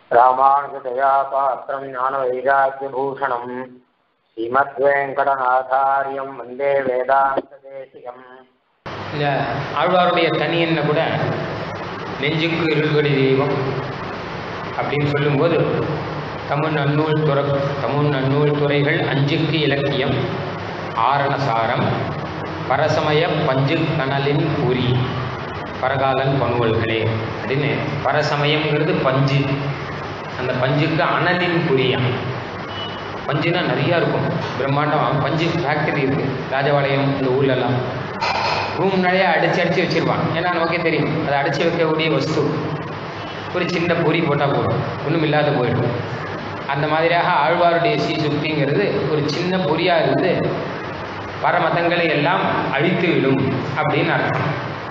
ராமானுஜதயா பாத்திரம் ஞானவைராக்கியபூஷணம் ஸ்ரீமத்வேங்கடநாதாரியம் வந்தே வேதாந்ததேசிகம். இந்த ஆழ்வாருடைய தனி என்ன கூட நெஞ்சுக்கு இருள்கொடி தெய்வம் அப்படின்னு சொல்லும்போது தமிழ் நன்னூல் துறைகள் அஞ்சுக்கு இலக்கியம் ஆரணசாரம் பரசமய பஞ்சு கனலின் பூரி பரகாலன் பணுவல்களே அப்படின்னு. பரசமயம்ங்கிறது பஞ்சு, அந்த பஞ்சுக்கு அனலின் புரியாம். பஞ்சுனா நிறையா இருக்கும், பிரம்மாண்டம். பஞ்சு ஃபேக்டரி இருக்குது ராஜபாளையம் இந்த ஊர்லெல்லாம். ரூம் நிறையா அடித்து வச்சுருவான். ஏன்னா நமக்கே தெரியும் அதை அடித்து வைக்கக்கூடிய வஸ்து. ஒரு சின்ன பொறி போட்டால் போதும், ஒன்றும் இல்லாத போயிடும். அந்த மாதிரியாக ஆழ்வாருடைய ஸ்ரீசுக்திங்கிறது ஒரு சின்ன பொறியாக இருந்து பரமதங்களை எல்லாம் அழித்து விடும் அப்படின்னு அர்த்தம்.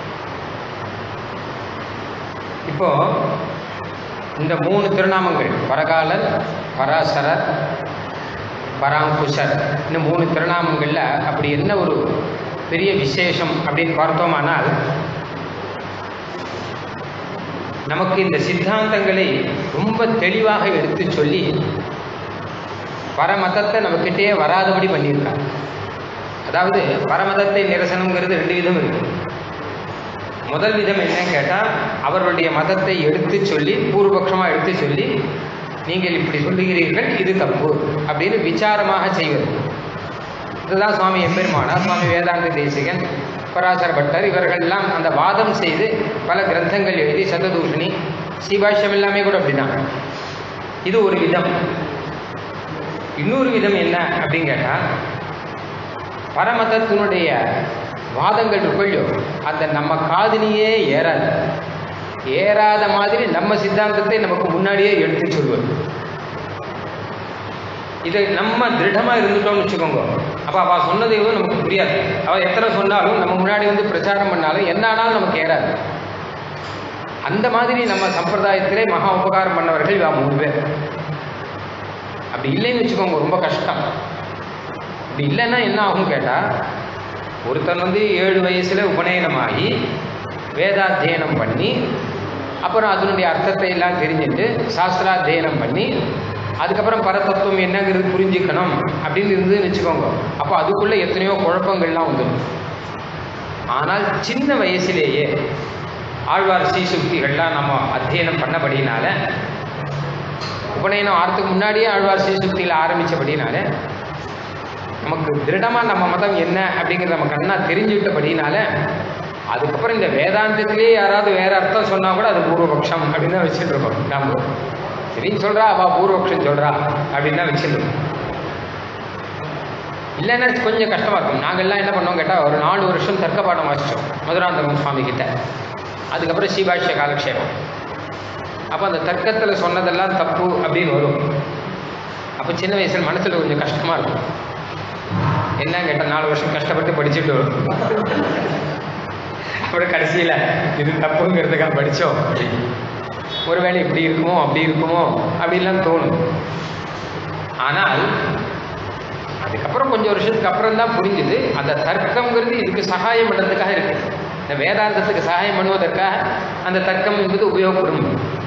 இப்போ இந்த 3 திருநாமங்கள் பரகாலன், பராசரர், பராங்குஷர், இந்த 3 திருநாமங்களில் அப்படி என்ன ஒரு பெரிய விசேஷம் அப்படின்னு பார்த்தோமானால், நமக்கு இந்த சித்தாந்தங்களை ரொம்ப தெளிவாக எடுத்து சொல்லி பரமதத்தை நம்மக்கிட்டே வராதபடி பண்ணியிருக்காங்க. அதாவது பரமதத்தை நிரசனம்ங்கிறது 2 விதம் இருக்குது. முதல் விதம் என்னன்னு கேட்டால், அவர்களுடைய மதத்தை எடுத்து சொல்லி பூர்வபக்ஷமாக எடுத்து சொல்லி நீங்கள் இப்படி சொல்லுகிறீர்கள், இது தப்பு அப்படின்னு விசாரமாக செய்வது. இதுதான் சுவாமி எம்பெருமானார், சுவாமி வேதாந்த தேசிகன், பராசர பட்டர் இவர்கள்லாம் அந்த வாதம் செய்து பல கிரந்தங்கள் எழுதி, சததூஷணி, ஸ்ரீபாஷ்யம் எல்லாமே கூட அப்படிதான். இது ஒரு விதம். இன்னொரு விதம் என்ன அப்படின்னு கேட்டால், பரமதத்தினுடைய வாதங்கள் இருக்குள்ளோ அந்த நம்ம காதிலேயே ஏறாத மாதிரி நம்ம சித்தாந்தத்தை நமக்கு முன்னாடியே எடுத்து சொல்வது. இதை நம்ம திருடமாக இருந்துட்டோம்னு வச்சுக்கோங்க, அப்போ அவள் சொன்னது நமக்கு புரியாது. அவள் எத்தனை சொன்னாலும் நம்ம முன்னாடி வந்து பிரச்சாரம் பண்ணாலும் என்ன ஆனாலும் நமக்கு ஏறாது. அந்த மாதிரி நம்ம சம்பிரதாயத்திலே மகா உபகாரம் பண்ணவர்கள் இவா 3 பேர். அப்படி இல்லைன்னு வச்சுக்கோங்க, ரொம்ப கஷ்டம். அப்படி இல்லைன்னா என்ன ஆகும் கேட்டால், ஒருத்தன் வந்து 7 வயசில் உபநயனமாகி வேதாத்தியனம் பண்ணி அப்புறம் அதனுடைய அர்த்தத்தை எல்லாம் தெரிஞ்சுட்டு சாஸ்திராத்தியனம் பண்ணி அதுக்கப்புறம் பரதத்துவம் என்னங்கிறது புரிஞ்சுக்கணும் அப்படின்னு இருந்துன்னு வச்சுக்கோங்க, அப்போ அதுக்குள்ளே எத்தனையோ குழப்பங்கள்லாம் வந்துடும். ஆனால் சின்ன வயசுலேயே ஆழ்வார் ஸ்ரீசுக்திகள்லாம் நம்ம அத்தியனம் பண்ணபடினால, உபநயனம் ஆறதுக்கு முன்னாடியே ஆழ்வார் ஸ்ரீசுக்தியில் ஆரம்பித்தபடினால நமக்கு திருடமாக நம்ம மதம் என்ன அப்படிங்கிறத நம்ம கண்ணா தெரிஞ்சுக்கிட்டபடினால, அதுக்கப்புறம் இந்த வேதாந்தத்திலே யாராவது வேற அர்த்தம் சொன்னால் கூட அது பூர்வபக்ஷம் அப்படின்னு தான் வச்சுட்டு இருக்கோம். நம்ம சரின்னு சொல்கிறா, அவள் பூர்வபக்ஷம் சொல்கிறா அப்படின்னு தான் வச்சுருக்கோம். இல்லைன்னா கொஞ்சம் கஷ்டமாக இருக்கும். நாங்கள்லாம் என்ன பண்ணோம் கேட்டால், ஒரு 4 வருஷம் தர்க்க பாடம் வாசித்தோம் மதுராந்தகம் சுவாமி கிட்ட. அதுக்கப்புறம் ஸ்ரீபாஷ்ய காலக்ஷேபம். அப்போ அந்த தர்க்கத்தில் சொன்னதெல்லாம் தப்பு அப்படின்னு வரும். அப்போ சின்ன வயசில் மனசில் கொஞ்சம் கஷ்டமாக இருக்கும். என்ன கேட்டால் 4 வருஷம் கஷ்டப்பட்டு படிச்சுட்டு வரும். அப்புறம் கடைசியில் இது தப்புங்கிறதுக்காக படித்தோம், ஒருவேளை இப்படி இருக்குமோ அப்படி இருக்குமோ அப்படின்லாம் தோணும். ஆனால் அதுக்கப்புறம் கொஞ்சம் வருஷத்துக்கு அப்புறம் தான் புரிஞ்சுது, அந்த தர்க்கங்கிறது இதுக்கு சகாயம் பண்ணுறதுக்காக இருக்கு. இந்த வேதாந்தத்துக்கு சகாயம் பண்ணுவதற்காக அந்த தர்க்கம் என்பது உபயோகப்படும்.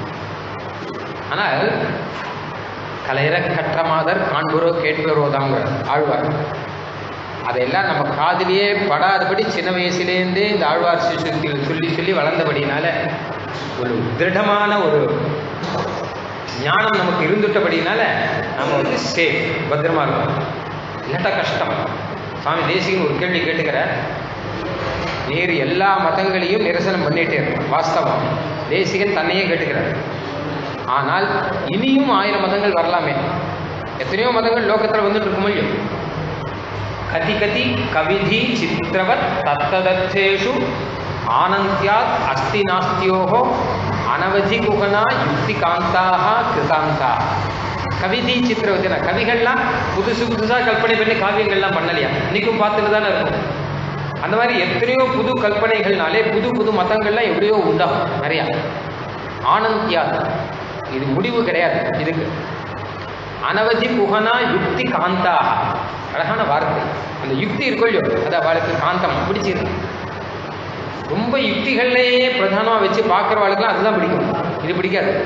ஆனால் கலையிற கற்ற மாதர் காண்புரோ கேட்புரோ தாங்கிற ஆழ்வார். அதையெல்லாம் நம்ம காதிலேயே படாதபடி சின்ன வயசுலேருந்தே இந்த ஆழ்வார் ஸ்ரீசுக்திகள் சொல்லி சொல்லி வளர்ந்தபடினால ஒரு திருடமான ஒரு ஞானம் நமக்கு இருந்துட்டபடினால நம்ம வந்து சேஃப், பத்திரமா இருக்கும். இல்லாட்டா கஷ்டம். சுவாமி தேசிகன் ஒரு கேள்வி கேட்டுக்கிறார், நீர் எல்லா மதங்களையும் நிரசனம் பண்ணிகிட்டே இருக்கும். வாஸ்தவம், தேசிகன் தன்னையே கேட்டுக்கிறார். ஆனால் இனியும் 1000 மதங்கள் வரலாமே. எத்தனையோ மதங்கள் லோகத்தில் வந்துட்டு இருக்கும் இல்லையோ. கதி கதி கவிதி சித்திரவத் தத்ததர்த்தேஷு ஆனந்தியாத் அஸ்தி நாஸ்தியோகோ அனவதி குகனா யுக்தி காந்தாக கிருதாந்தா. கவிதி சித்திரவத்தினா கவிகள்லாம் புதுசாக கல்பனை பண்ணி காவியங்கள்லாம் பண்ணலையா? இன்னைக்கும் பார்த்துட்டு தானே இருக்கும். அந்த மாதிரி எத்தனையோ புது கல்பனைகள்னாலே புது மதங்கள்லாம் எப்படியோ உண்டாகும் நிறையா. ஆனந்தியாத், இது முடிவு கிடையாது இதுக்கு. அனவதி புகனா யுக்தி காந்தாக, அழகான வார்த்தை. அந்த யுக்தி இருக்கொள்ளியோ அது அவளுக்கு காந்தம் பிடிச்சிருக்கு. ரொம்ப யுக்திகள்லேயே பிரதானமாக வச்சு பார்க்குறவாளுக்குலாம் அதுதான் பிடிக்கும், இது பிடிக்காது.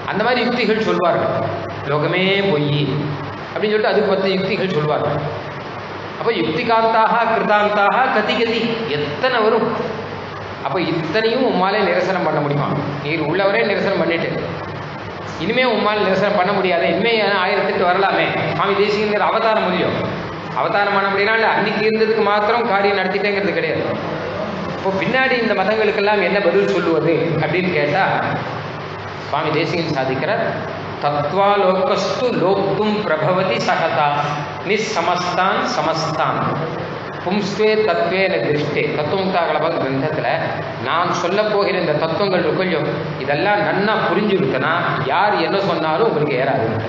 அந்த மாதிரி யுக்திகள் சொல்வார்கள். லோகமே பொய் அப்படின்னு சொல்லிட்டு அதுக்கு 10 யுக்திகள் சொல்வார்கள். அப்போ யுக்திகாந்தாக கிருதாந்தாக கதி கதி எத்தனை வரும். அப்போ இத்தனையும் உம்மாலே நிரசனம் பண்ண முடியுமா? நீர் உள்ளவரே நிரசனம் பண்ணிட்டு இனிமே உம்மால் நிரசனம் பண்ண முடியாது. இனிமே 1008 வரலாமே. சுவாமி தேசிகங்கிற அவதாரம் முடியும். அவதாரம் பண்ண முடியும்னா இல்லை அன்னைக்கு இருந்ததுக்கு மாத்திரம் காரியம் நடத்திட்டேங்கிறது கிடையாது. இப்போ பின்னாடி இந்த மதங்களுக்கெல்லாம் என்ன பதில் சொல்லுவது அப்படின்னு கேட்டால் சுவாமி தேசிகன் சாதிக்கிறார். தத்வாலோகஸ்து லோக்தும் பிரபவதி சகதா நிசமஸ்தான் சமஸ்தான் பும்ஸ்வே தத்வேன திருஷ்டே. தத்துவமுக்தா கலபக கிரந்தத்தில் நான் சொல்ல போகிற இந்த தத்துவங்கள் கொஞ்சம் இதெல்லாம் நன்னா புரிஞ்சுருக்குன்னா யார் என்ன சொன்னாலும் உங்களுக்கு ஏறாதுன்னு.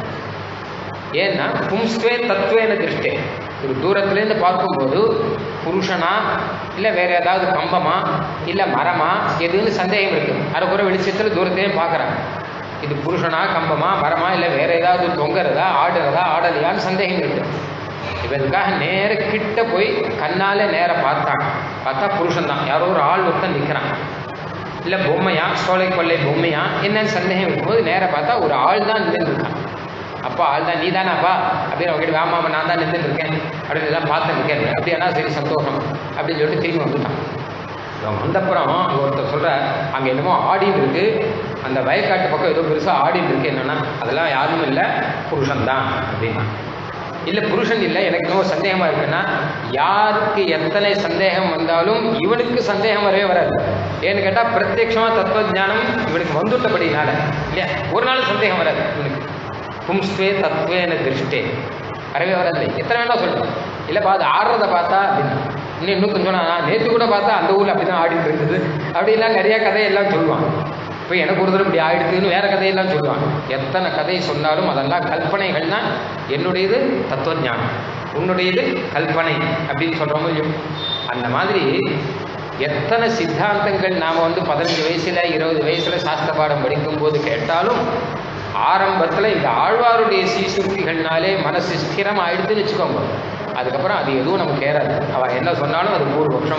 ஏன்னா பும்ஸ்வே தத்துவேன திருஷ்டே, ஒரு தூரத்துலேருந்து பார்க்கும்போது புருஷனா இல்லை வேற ஏதாவது கம்பமா இல்லை மரமா எதுன்னு சந்தேகம் இருக்குது. அரைக்குறை வெளிச்சத்தில் தூரத்தையும் பார்க்குறாங்க. இது புருஷனா கம்பமா மரமா இல்லை வேற ஏதாவது தொங்குறதா ஆடுறதா ஆடலையான்னு சந்தேகம் இருக்குது. இவருக்காக நேர கிட்ட போய் கண்ணால் நேர பார்த்தாங்க. பார்த்தா புருஷன் தான், யாரோ ஒரு ஆள் ஒருத்தன் நிற்கிறான். இல்லை பொம்மையா சோலை கொள்ளை பொம்மையா என்னன்னு சந்தேகம் இருக்கும்போது நேர பார்த்தா ஒரு ஆள் தான் நின்றுருக்கான். அப்பா ஆள் தான் நீ தானாப்பா அப்படின்னு அவங்ககிட்ட ஆமாம் நான் தான் நின்றுட்டு இருக்கேன் அப்படின்னு எல்லாம் பார்த்து நிற்கிறேன். அப்படியானா சரி சந்தோஷம் அப்படின்னு சொல்லிட்டு திரும்பி வந்துட்டான். வந்தப்புறம் அங்கே ஒருத்தர் சொல்கிற அங்கே என்னமோ ஆடின்னு இருக்கு, அந்த வயக்காட்டு பக்கம் ஏதோ பெருசாக ஆடின்னு இருக்கு. என்னன்னா அதெல்லாம் யாரும் இல்லை புருஷன் தான் அப்படின்னா. இல்லை புருஷன் இல்லை எனக்கு இன்னும் சந்தேகமாக இருக்குன்னா யாருக்கு எத்தனை சந்தேகம் வந்தாலும் இவனுக்கு சந்தேகம் வரவே வராது. ஏன்னு கேட்டால் பிரத்யட்சமாக தத்துவஞானம் இவனுக்கு வந்துட்டபடினால இல்லையா ஒரு நாள் சந்தேகம் வராது இவனுக்கு. பும்ஸ்வே தத்வேன திருஷ்டே வரவே வராது. எத்தனை வேணா சொல்கிறேன் இல்லைப்பா அது ஆடுறதை பார்த்தா அப்படின்னு. இன்னும் கொஞ்சம் நான் நேற்று கூட பார்த்தா அந்த ஊரில் அப்படி தான் ஆடிட்டு இருந்தது அப்படின்லாம் நிறையா கதையெல்லாம் சொல்லுவான். இப்போ எனக்கு ஒரு தடவை இப்படி ஆயிடுதுன்னு வேற கதையெல்லாம் சொல்லுவாங்க. எத்தனை கதை சொன்னாலும் அதெல்லாம் கல்பனைகள்னா என்னுடையது தத்துவஞானம், உன்னுடையது கல்பனை அப்படின்னு சொல்கிறோமோ அந்த மாதிரி எத்தனை சித்தாந்தங்கள் நாம் 15 வயசில் 20 வயசில் சாஸ்திர பாடம் படிக்கும்போது கேட்டாலும் ஆரம்பத்தில் இந்த ஆழ்வாருடைய சீசுக்திகள்னாலே மனசு ஸ்திரம் ஆயிடுதுன்னு வச்சுக்கோங்க. அதுக்கப்புறம் அது எதுவும் நமக்கு ஏறாது. அவள் என்ன சொன்னாலும் அது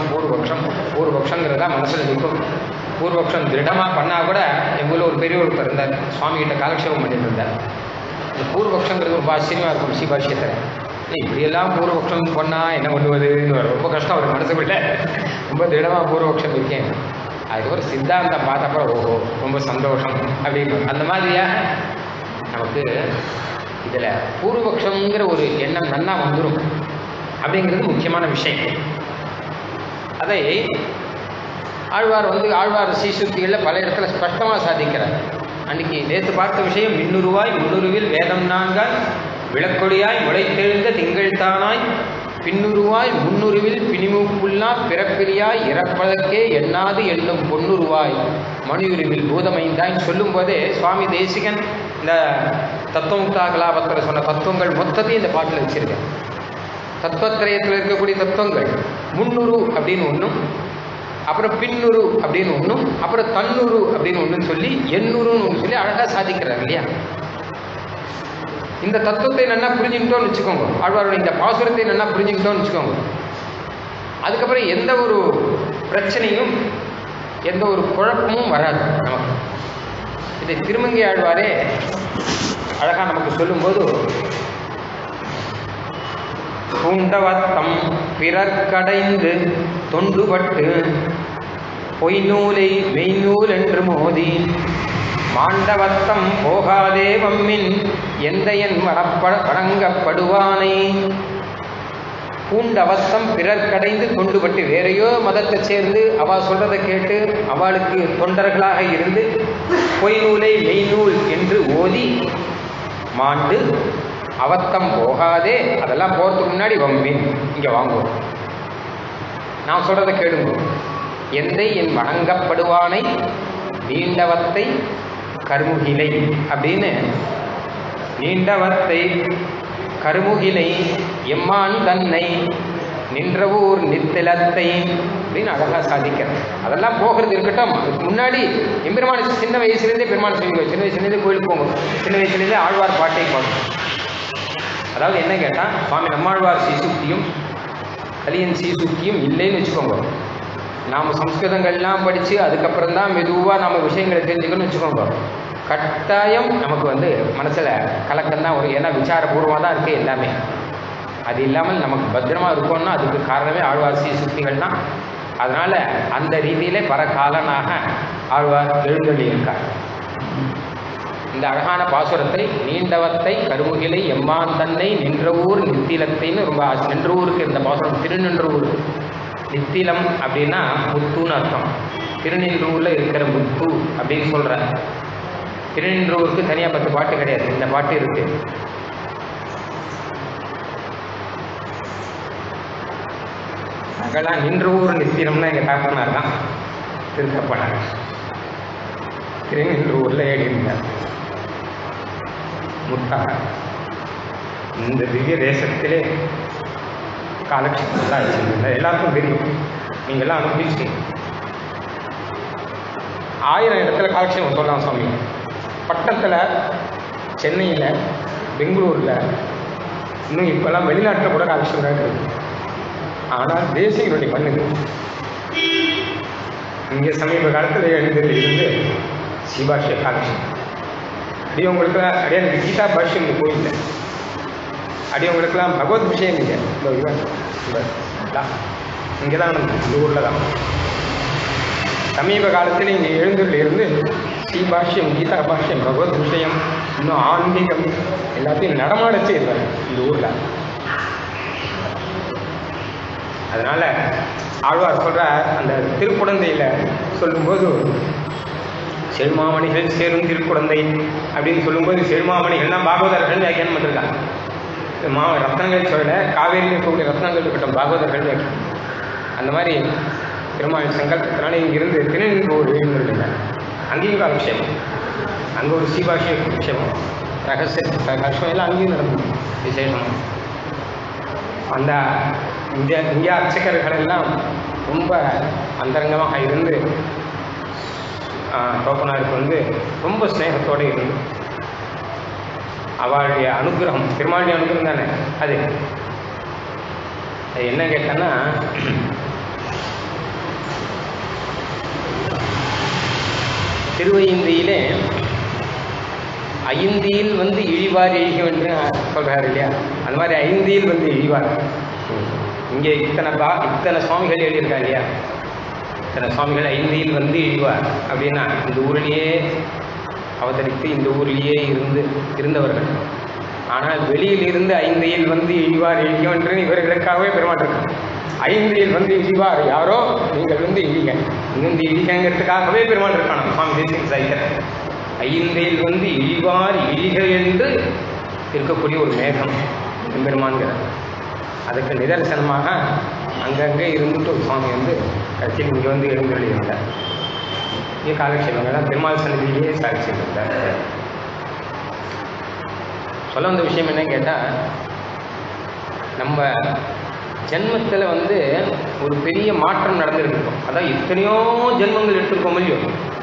பூர்வபக்ஷங்கிறதா மனசில் நிற்கும். பூர்வபக்ஷம் திருடமாக பண்ணால் கூட எங்கள் ஒரு பெரிய ஒருத்தர் இருந்தார், சுவாமிகிட்ட காலக்ஷேபம் பண்ணிட்டு இருந்தார். இந்த பூர்வபக்ஷங்கிறது ரொம்ப ஆச்சரியமாக இருக்கும். ஸ்ரீபாஷ்யத்தில் இப்படியெல்லாம் பூர்வபக்ஷம் பண்ணால் என்ன பண்ணுவதுன்னு ரொம்ப கஷ்டம் அவர் மனசுக்குள்ள. ரொம்ப திருடமாக பூர்வபக்ஷம் இருக்கேன். அதுக்கப்புறம் சித்தாந்தம் பார்த்தப்பறம் ஓஹோ ரொம்ப சந்தோஷம் அப்படின்னு. அந்த மாதிரியா நமக்கு இதில் பூர்வபக்ஷங்கிற ஒரு எண்ணம் நன்னா வந்துடும் அப்படிங்கிறது முக்கியமான விஷயம். அதை ஆழ்வார் சீசுக்திகளில் பல இடத்துல ஸ்பஷ்டமாக சாதிக்கிறார். அன்னைக்கு நேற்று பார்த்த விஷயம் மின்னுருவாய் முன்னுருவில் வேதம் நான்காய் விளக்கொடியாய் முளைத்தெழுந்த திங்கள் தானாய் பின்னுருவாய் முன்னுருவில் பிணிமுப்புள்ளா பிறப்பிலியாய் இறப்பதற்கே எண்ணாது எண்ணும் பொன்னுருவாய் மணியுருவில் பூதமைந்தாய் சொல்லும் போதே சுவாமி தேசிகன் இந்த தத்துவமுக்தா கலாபத்தில் சொன்ன தத்துவங்கள் மொத்தத்தையும் இந்த பாட்டில் வச்சிருக்கேன். தத்துவத்திரயத்தில் இருக்கக்கூடிய தத்துவங்கள் முன்னுரு அப்படின்னு ஒன்றும், அப்புறம் பின்னுரு அப்படின்னு ஒன்றும், அப்புறம் தன்னுரு அப்படின்னு ஒன்றுன்னு சொல்லி எண்ணூறுன்னு ஒன்று சொல்லி அழகாக சாதிக்கிறார் இல்லையா. இந்த தத்துவத்தை நல்லா புரிஞ்சுக்கிட்டோன்னு வச்சுக்கோங்க, ஆழ்வாருடைய இந்த பாசுரத்தை நல்லா புரிஞ்சுக்கிட்டோன்னு வச்சுக்கோங்க, அதுக்கப்புறம் எந்த ஒரு பிரச்சனையும் எந்த ஒரு குழப்பமும் வராது நமக்கு. இதை திருமங்கை ஆழ்வாரே அழகாக நமக்கு சொல்லும்போது பூண்டவத்தம் பிறர்க்கடைந்து தொண்டுபட்டு பொய்நூலை மெய்நூல் என்று மோதி மாண்டவத்தம் போகாதே வம்மின் எந்தையன் வணங்கப்படுவானை. பூண்டவத்தம் பிறர்க்கடைந்து தொண்டுபட்டு வேறையோ மதத்தை சேர்ந்து அவள் சொல்றதை கேட்டு அவளுக்கு தொண்டர்களாக இருந்து பொய்நூலை மெய்நூல் என்று ஓதி மாண்டு அவத்தம் போகாதே, அதெல்லாம் போகிறதுக்கு முன்னாடி வம்பின் இங்கே வாங்குவோம், நான் சொல்கிறத கேளுங்க. எந்தை என் வணங்கப்படுவானை நீண்டவத்தை கருமுகிலை அப்படின்னு, நீண்டவத்தை கருமுகிலை எம்மான் தன்னை நின்றவூர் நித்திலத்தை அப்படின்னு அழகாக சாதிக்கிறேன். அதெல்லாம் போகிறது இருக்கட்டும். முன்னாடி எம்பெருமான சின்ன வயசுலேருந்தே பெருமாள் சொல்லுங்க, சின்ன வயசுலேருந்தே கோயிலுக்கு போங்க, சின்ன வயசுலேருந்தே ஆழ்வார் பாட்டை போகணும். அதாவது என்ன கேட்டால் சுவாமி நம்மாழ்வார் சீசுக்தியும் கலியன் சீசுக்தியும் இல்லைன்னு வச்சுக்கோங்க. நாம் சம்ஸ்கிருதங்கள்லாம் படித்து அதுக்கப்புறம் தான் மெதுவாக நம்ம விஷயங்களை தெரிஞ்சுக்கணும்னு வச்சுக்கோங்க. கட்டாயம் நமக்கு வந்து மனசில் கலக்கம்தான் வரும். ஏன்னா விசாரபூர்வமாக தான் இருக்குது எல்லாமே. அது இல்லாமல் நமக்கு பத்திரமா இருக்கணும்னா அதுக்கு காரணமே ஆழ்வாசி சுத்திகள் தான். அதனால் அந்த ரீதியிலே பரகாலனாக ஆழ்வார் எழுந்தொள்ளி இருக்கார். இந்த அழகான பாசுரத்தை நீண்டவத்தை கருமுகிலை எம்மான் தன்னை நின்ற ஊர் நித்திலத்தைன்னு ரொம்ப நின்ற ஊருக்கு இந்த பாசுரம் திருநின்ற ஊர். நித்திலம் அப்படின்னா முத்துன்னு அர்த்தம். திருநின்றூரில் இருக்கிற முத்து அப்படின்னு சொல்கிற. திருநின்றூருக்கு தனியாக 10 பாட்டு கிடையாது, இந்த பாட்டு இருக்கு. அதெல்லாம் நின்ற ஊர் நித்திலம்னா எங்கள் தாப்பனார் தான், திருத்தப்பனார். திருநின்ற ஊரில் ஏடி இருந்தார் முத்தாக. இந்த திவ்ய தேசத்திலே காலக்ஷேபம் ஆயிடுச்சு. எல்லாருக்கும் தெரியும், நீங்கள்லாம் அனுப்பிச்சிட்டீங்க. 1000 இடத்துல காலக்ஷேபம் சொல்லலாம் சுவாமி. பட்டத்தில், சென்னையில், பெங்களூரில், இன்னும் இப்போல்லாம் வெளிநாட்டில் கூட காலக்ஷேபம் இருக்குது. ஆனால் தேசியனுடைய மண்ணுக்கு இங்கே சமீப காலத்தில் எழுந்திருந்து சிபாஷிய காலக்ஷேபம். அடியவங்களுக்குலாம் எனக்கு கீதா பாஷ்யம் இங்கே கோயில்லை. அடியவங்களுக்கெல்லாம் பகவத் விஷயம் இல்லை. இங்கே தான் இந்த ஊரில் தான் சமீப காலத்தில் இங்கே எழுந்தூரில் இருந்து ஸ்ரீபாஷ்யம், கீதா பாஷ்யம், பகவத் விஷயம், இன்னும் ஆன்மீகம் எல்லாத்தையும் நடமாட செய்வார் இந்த ஊரில். அதனால் ஆழ்வார் சொல்கிற அந்த திருக்குடந்தையில் சொல்லும்போது செல்மாமணிகள் சேரும் திருக்குடந்தை அப்படின்னு சொல்லும்போது செல்மாமணிகள்லாம் பாகவதர்கள் வியாக்கியானம் பண்ணிருக்காங்க. ரத்னங்கள் சொல்ல காவேரியில் இருக்கக்கூடிய ரத்னங்கள் இருக்கட்டும், பாகவதர்கள் வியாக்கியம். அந்த மாதிரி பெருமாள் சங்கல்பத்தினால இங்கிருந்து திருநின்றூர் எழுந்திருந்தார். அங்கேயும் காலக்ஷேபம், அங்கே ஒரு சீபாஷிய விஷயம் ரகசிய கஷ்டம் எல்லாம் அங்கேயும் நடந்தது விசேஷமாக. அந்த இந்திய அர்ச்சகர்கள் எல்லாம் ரொம்ப அந்தரங்கமாக இருந்து தோப்பனாருக்கு வந்து ரொம்ப ஸ்நேகத்தோடு இருந்து அவளுடைய அனுகிரகம், பெருமாளுடைய அனுகிரகம் தானே அது. என்ன கேட்டேன்னா, திருவையந்தியிலே ஐந்தியில் வந்து இழிவார் எழுக என்று சொல்கிறார் இல்லையா, அந்த மாதிரி ஐந்தியில் வந்து இழிவார். இங்கே இத்தனை சுவாமிகள் எழுதியிருக்கா இல்லையா, இத்தனை சுவாமிகள் ஐந்தியில் வந்து இழிவார் அப்படின்னா இந்த ஊரிலேயே அவதரித்து இந்த ஊரிலேயே இருந்தவர்கள். ஆனால் வெளியில் இருந்து ஐந்தியில் வந்து இழிவார் எழுக என்று இவர்களுக்காகவே பெருமாட்டிருக்காங்க. ஐந்தியில் வந்து இழிவார் யாரோ, நீங்கள் வந்து இழிக, இந்த இழிகங்கிறதுக்காகவே பெருமாள் இருக்கான சுவாமி தேசிக சாய்க்கிறார். ஐந்தில் வந்து இழிவார் இழிக என்று இருக்கக்கூடிய ஒரு மேகம் பெருமான்கிறார். அதுக்கு நிதர்சனமாக அங்கங்கே இருந்துட்டு ஒரு சுவாமி வந்து கட்சியில் இங்கே வந்து எழுந்துள்ளார். இங்கே காலக்ஷேபங்கள்லாம் பெருமாள் சன்னதியிலேயே சாட்சியிருந்தார். சொல்ல வந்த விஷயம் என்னன்னு கேட்டால், நம்ம ஜென்மத்தில் வந்து ஒரு பெரிய மாற்றம் நடந்திருக்கும். அதான் எத்தனையோ ஜென்மங்கள் எடுத்துருக்கோம் இல்லையோ,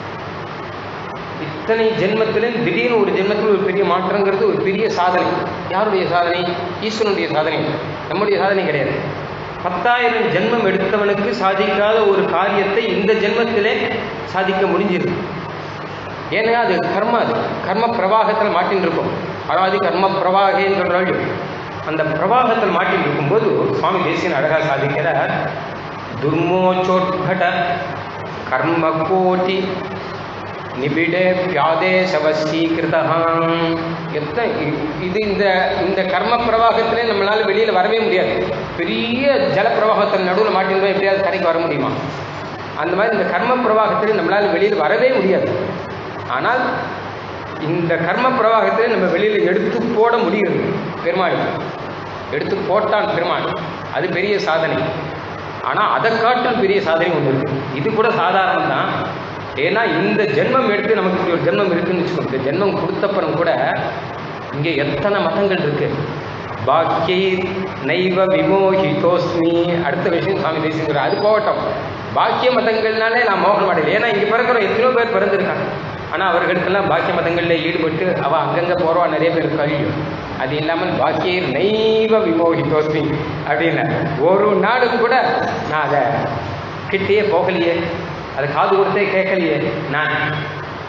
இத்தனை ஜென்மத்திலும் திடீர்னு ஒரு ஜென்மத்தில் ஒரு பெரிய மாற்றங்கிறது ஒரு பெரிய சாதனை. யாருடைய சாதனை? ஈஸ்வரனுடைய சாதனை, நம்முடைய சாதனை கிடையாது. 10,000 ஜென்மம் எடுத்தவனுக்கு சாதிக்காத ஒரு காரியத்தை இந்த ஜென்மத்திலே சாதிக்க முடிஞ்சிருக்கு. ஏன்னா அது கர்ம, அது கர்ம பிரவாகத்தில் மாட்டின்னு இருக்கும். அதாவது கர்ம பிரவாகன்னு சொல்கிறாள். அந்த பிரவாகத்தில் மாட்டின்னு இருக்கும்போது சுவாமி தேசிகன் அழகாக சாதிக்கிறார். துர்மோச்சோட்கட கர்ம கோட்டி நிபிடே பியாதே சவசீகிருதம். இது இந்த கர்ம பிரவாகத்திலே நம்மளால் வெளியில் வரவே முடியாது. பெரிய ஜல பிரவாகத்தின் நடுவில் மாட்டிருந்தோம், எப்படியாவது கரைக்கு வர முடியுமா? அந்த மாதிரி இந்த கர்ம பிரவாகத்திலே நம்மளால் வெளியில் வரவே முடியாது. ஆனால் இந்த கர்ம பிரவாகத்திலே நம்ம வெளியில் எடுத்து போட முடியுது. பெருமாள் எடுத்து போட்டான் பெருமாள், அது பெரிய சாதனை. ஆனால் அதை காட்டும் பெரிய சாதனை ஒன்று இருக்குது. இது கூட சாதாரணம் தான். ஏன்னா இந்த ஜென்மம் எடுத்து நமக்கு இப்படி ஒரு ஜென்மம் இருக்குன்னு வச்சுக்கோங்க. இந்த ஜென்மம் கொடுத்தப்புறம் கூட இங்கே எத்தனை மதங்கள் இருக்கு. பாக்கியை நைவ விமோகிதோஸ்மி. அடுத்த விஷயம் சுவாமி தேசிகன் அது போகட்டும். பாக்கிய மதங்கள்னாலே நான் மோகம் அடையல. ஏன்னா இங்கே பிறக்கிறோம் எத்தனையோ பேர் பிறந்திருக்காங்க. ஆனால் அவர்களுக்கெல்லாம் பாக்கிய மதங்களில் ஈடுபட்டு அவள் அங்கங்கே போகிறவா நிறைய பேர் கழியும். அது இல்லாமல் பாக்கியை நைவ விமோகிதோஸ்மி அப்படின்னு ஒரு நாடு கூட நான் அதை கிட்டேயே போகலையே, அதை காது கொடுத்தே கேட்கலையே. நான்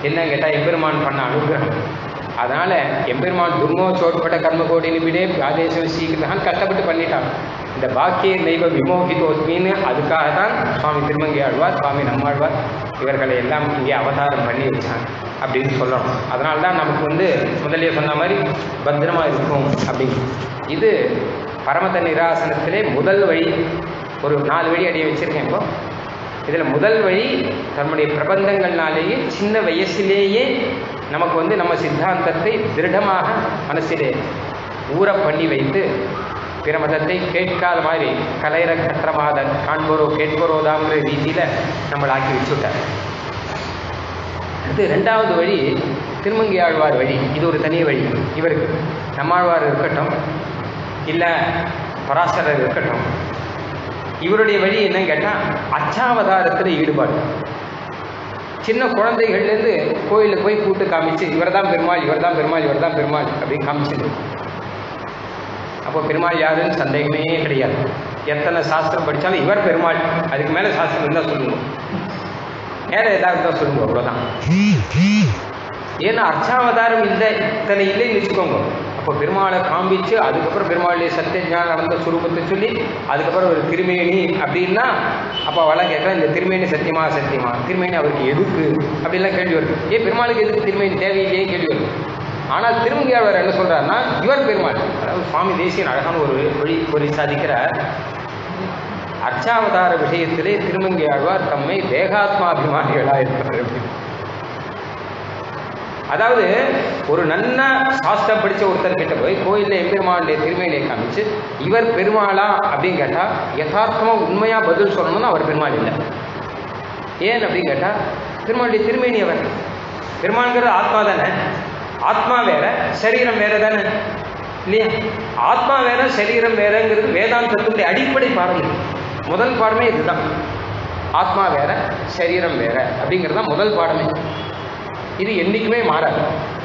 என்ன கேட்டால் எம்பெருமான் பண்ண அனுகிரகம். அதனால் எம்பெருமான் துர்மோ சோட்பட்ட கர்மகோடி நிமிடே ஆதேசம் சீக்கிரம் கஷ்டப்பட்டு பண்ணிட்டாங்க. இந்த பாக்கிய நெய்வ விமோகிதோத்மின்னு அதுக்காக தான் சுவாமி திருமங்கை ஆழ்வார், சுவாமி நம்மாழ்வார் இவர்களை எல்லாம் இங்கே அவதாரம் பண்ணி வச்சாங்க அப்படின்னு சொல்லணும். அதனால தான் நமக்கு முதலே சொன்ன மாதிரி பத்திரமா இருக்கும் அப்படின்னு. இது பரமத நிராசனத்திலே முதல் வழி. ஒரு 4 வழி அடைய வச்சிருக்கேன். இப்போ இதில் முதல் வழி தன்னுடைய பிரபந்தங்கள்னாலேயே சின்ன வயசிலேயே நமக்கு நம்ம சித்தாந்தத்தை திருடமாக மனசிலே ஊற பண்ணி வைத்து பிற மதத்தை கேட்காத மாதிரி கலைர கற்றமாத காண்போரோ கேட்போரோதாங்கிற ரீதியில் நம்மளை ஆக்கி வச்சுட்டார். இது 2வது வழி திருமங்கை ஆழ்வார் வழி. இது ஒரு தனி வழி. இவருக்கு நம்மாழ்வார் இருக்கட்டும், இல்லை பராசரர் இருக்கட்டும், இவருடைய வழி என்னன்னு கேட்டால் அச்சாவதாரத்தில் ஈடுபாடு. சின்ன குழந்தைகள்லேருந்து கோயிலில் போய் கூட்டு காமிச்சு இவர் தான் பெருமாள், இவர் தான் பெருமாள், இவர் தான் பெருமாள் அப்படின்னு காமிச்சுட்டு. அப்போ பெருமாள் யாருன்னு சந்தேகமே கிடையாது. எத்தனை சாஸ்திரம் படித்தாலும் இவர் பெருமாள், அதுக்கு மேலே சாஸ்திரம் இருந்தால் சொல்லுங்க, வேற ஏதாவது தான் சொல்லுங்க, அவ்வளோதான். ஏன்னா அர்ச்சாவதாரம் இத்தனை இல்லைன்னு வச்சுக்கோங்க. அப்போ பெருமாளை காமிச்சு அதுக்கப்புறம் பெருமாளுடைய சத்தியஞானம் நடந்த சுரூபத்தை சொல்லி அதுக்கப்புறம் ஒரு திருமேனி அப்படின்னா அப்போ அவெல்லாம் கேட்குறேன், இந்த திருமேனி சத்தியமா திருமேனி அவருக்கு எதுக்கு அப்படின்லாம் கேள்வி வருது. ஏன் பெருமாளுக்கு எதுக்கு திருமேனி தேவையில்லையே கேள்வி வருது. ஆனால் திருமங்கையாழ்வார் என்ன சொல்றாருன்னா இவர் பெருமாள். அதாவது சுவாமி தேசியன் அழகான ஒரு பொறி சாதிக்கிறார். அர்ச்சாவதார விஷயத்திலே திருமங்கையாழ்வார் தம்மை தேகாத்மாபிமானிகளா இருக்கிறார். அதாவது ஒரு நல்ல சாஸ்திரம் படித்த ஒருத்தர் கிட்ட போய் கோயிலில் எம்பெருமானுடைய திருமேனியை காமிச்சு இவர் பெருமாளா அப்படின்னு கேட்டால் யதார்த்தமாக உண்மையாக பதில் சொல்லணும்னா அவர் பெருமாள் இல்லை. ஏன் அப்படின்னு கேட்டால் பெருமாளுடைய திருமேனி அவர். பெருமாள்ங்கிறது ஆத்மா தானே. ஆத்மா வேற சரீரம் வேற தானே இல்லையா? ஆத்மா வேற சரீரம் வேறங்கிறது வேதாந்தத்துடைய அடிப்படை பாடம். முதல் பாடமே இதுதான். ஆத்மா வேற சரீரம் வேற அப்படிங்கிறது தான் முதல் பாடமே. இது என்றைக்குமே மாறாது.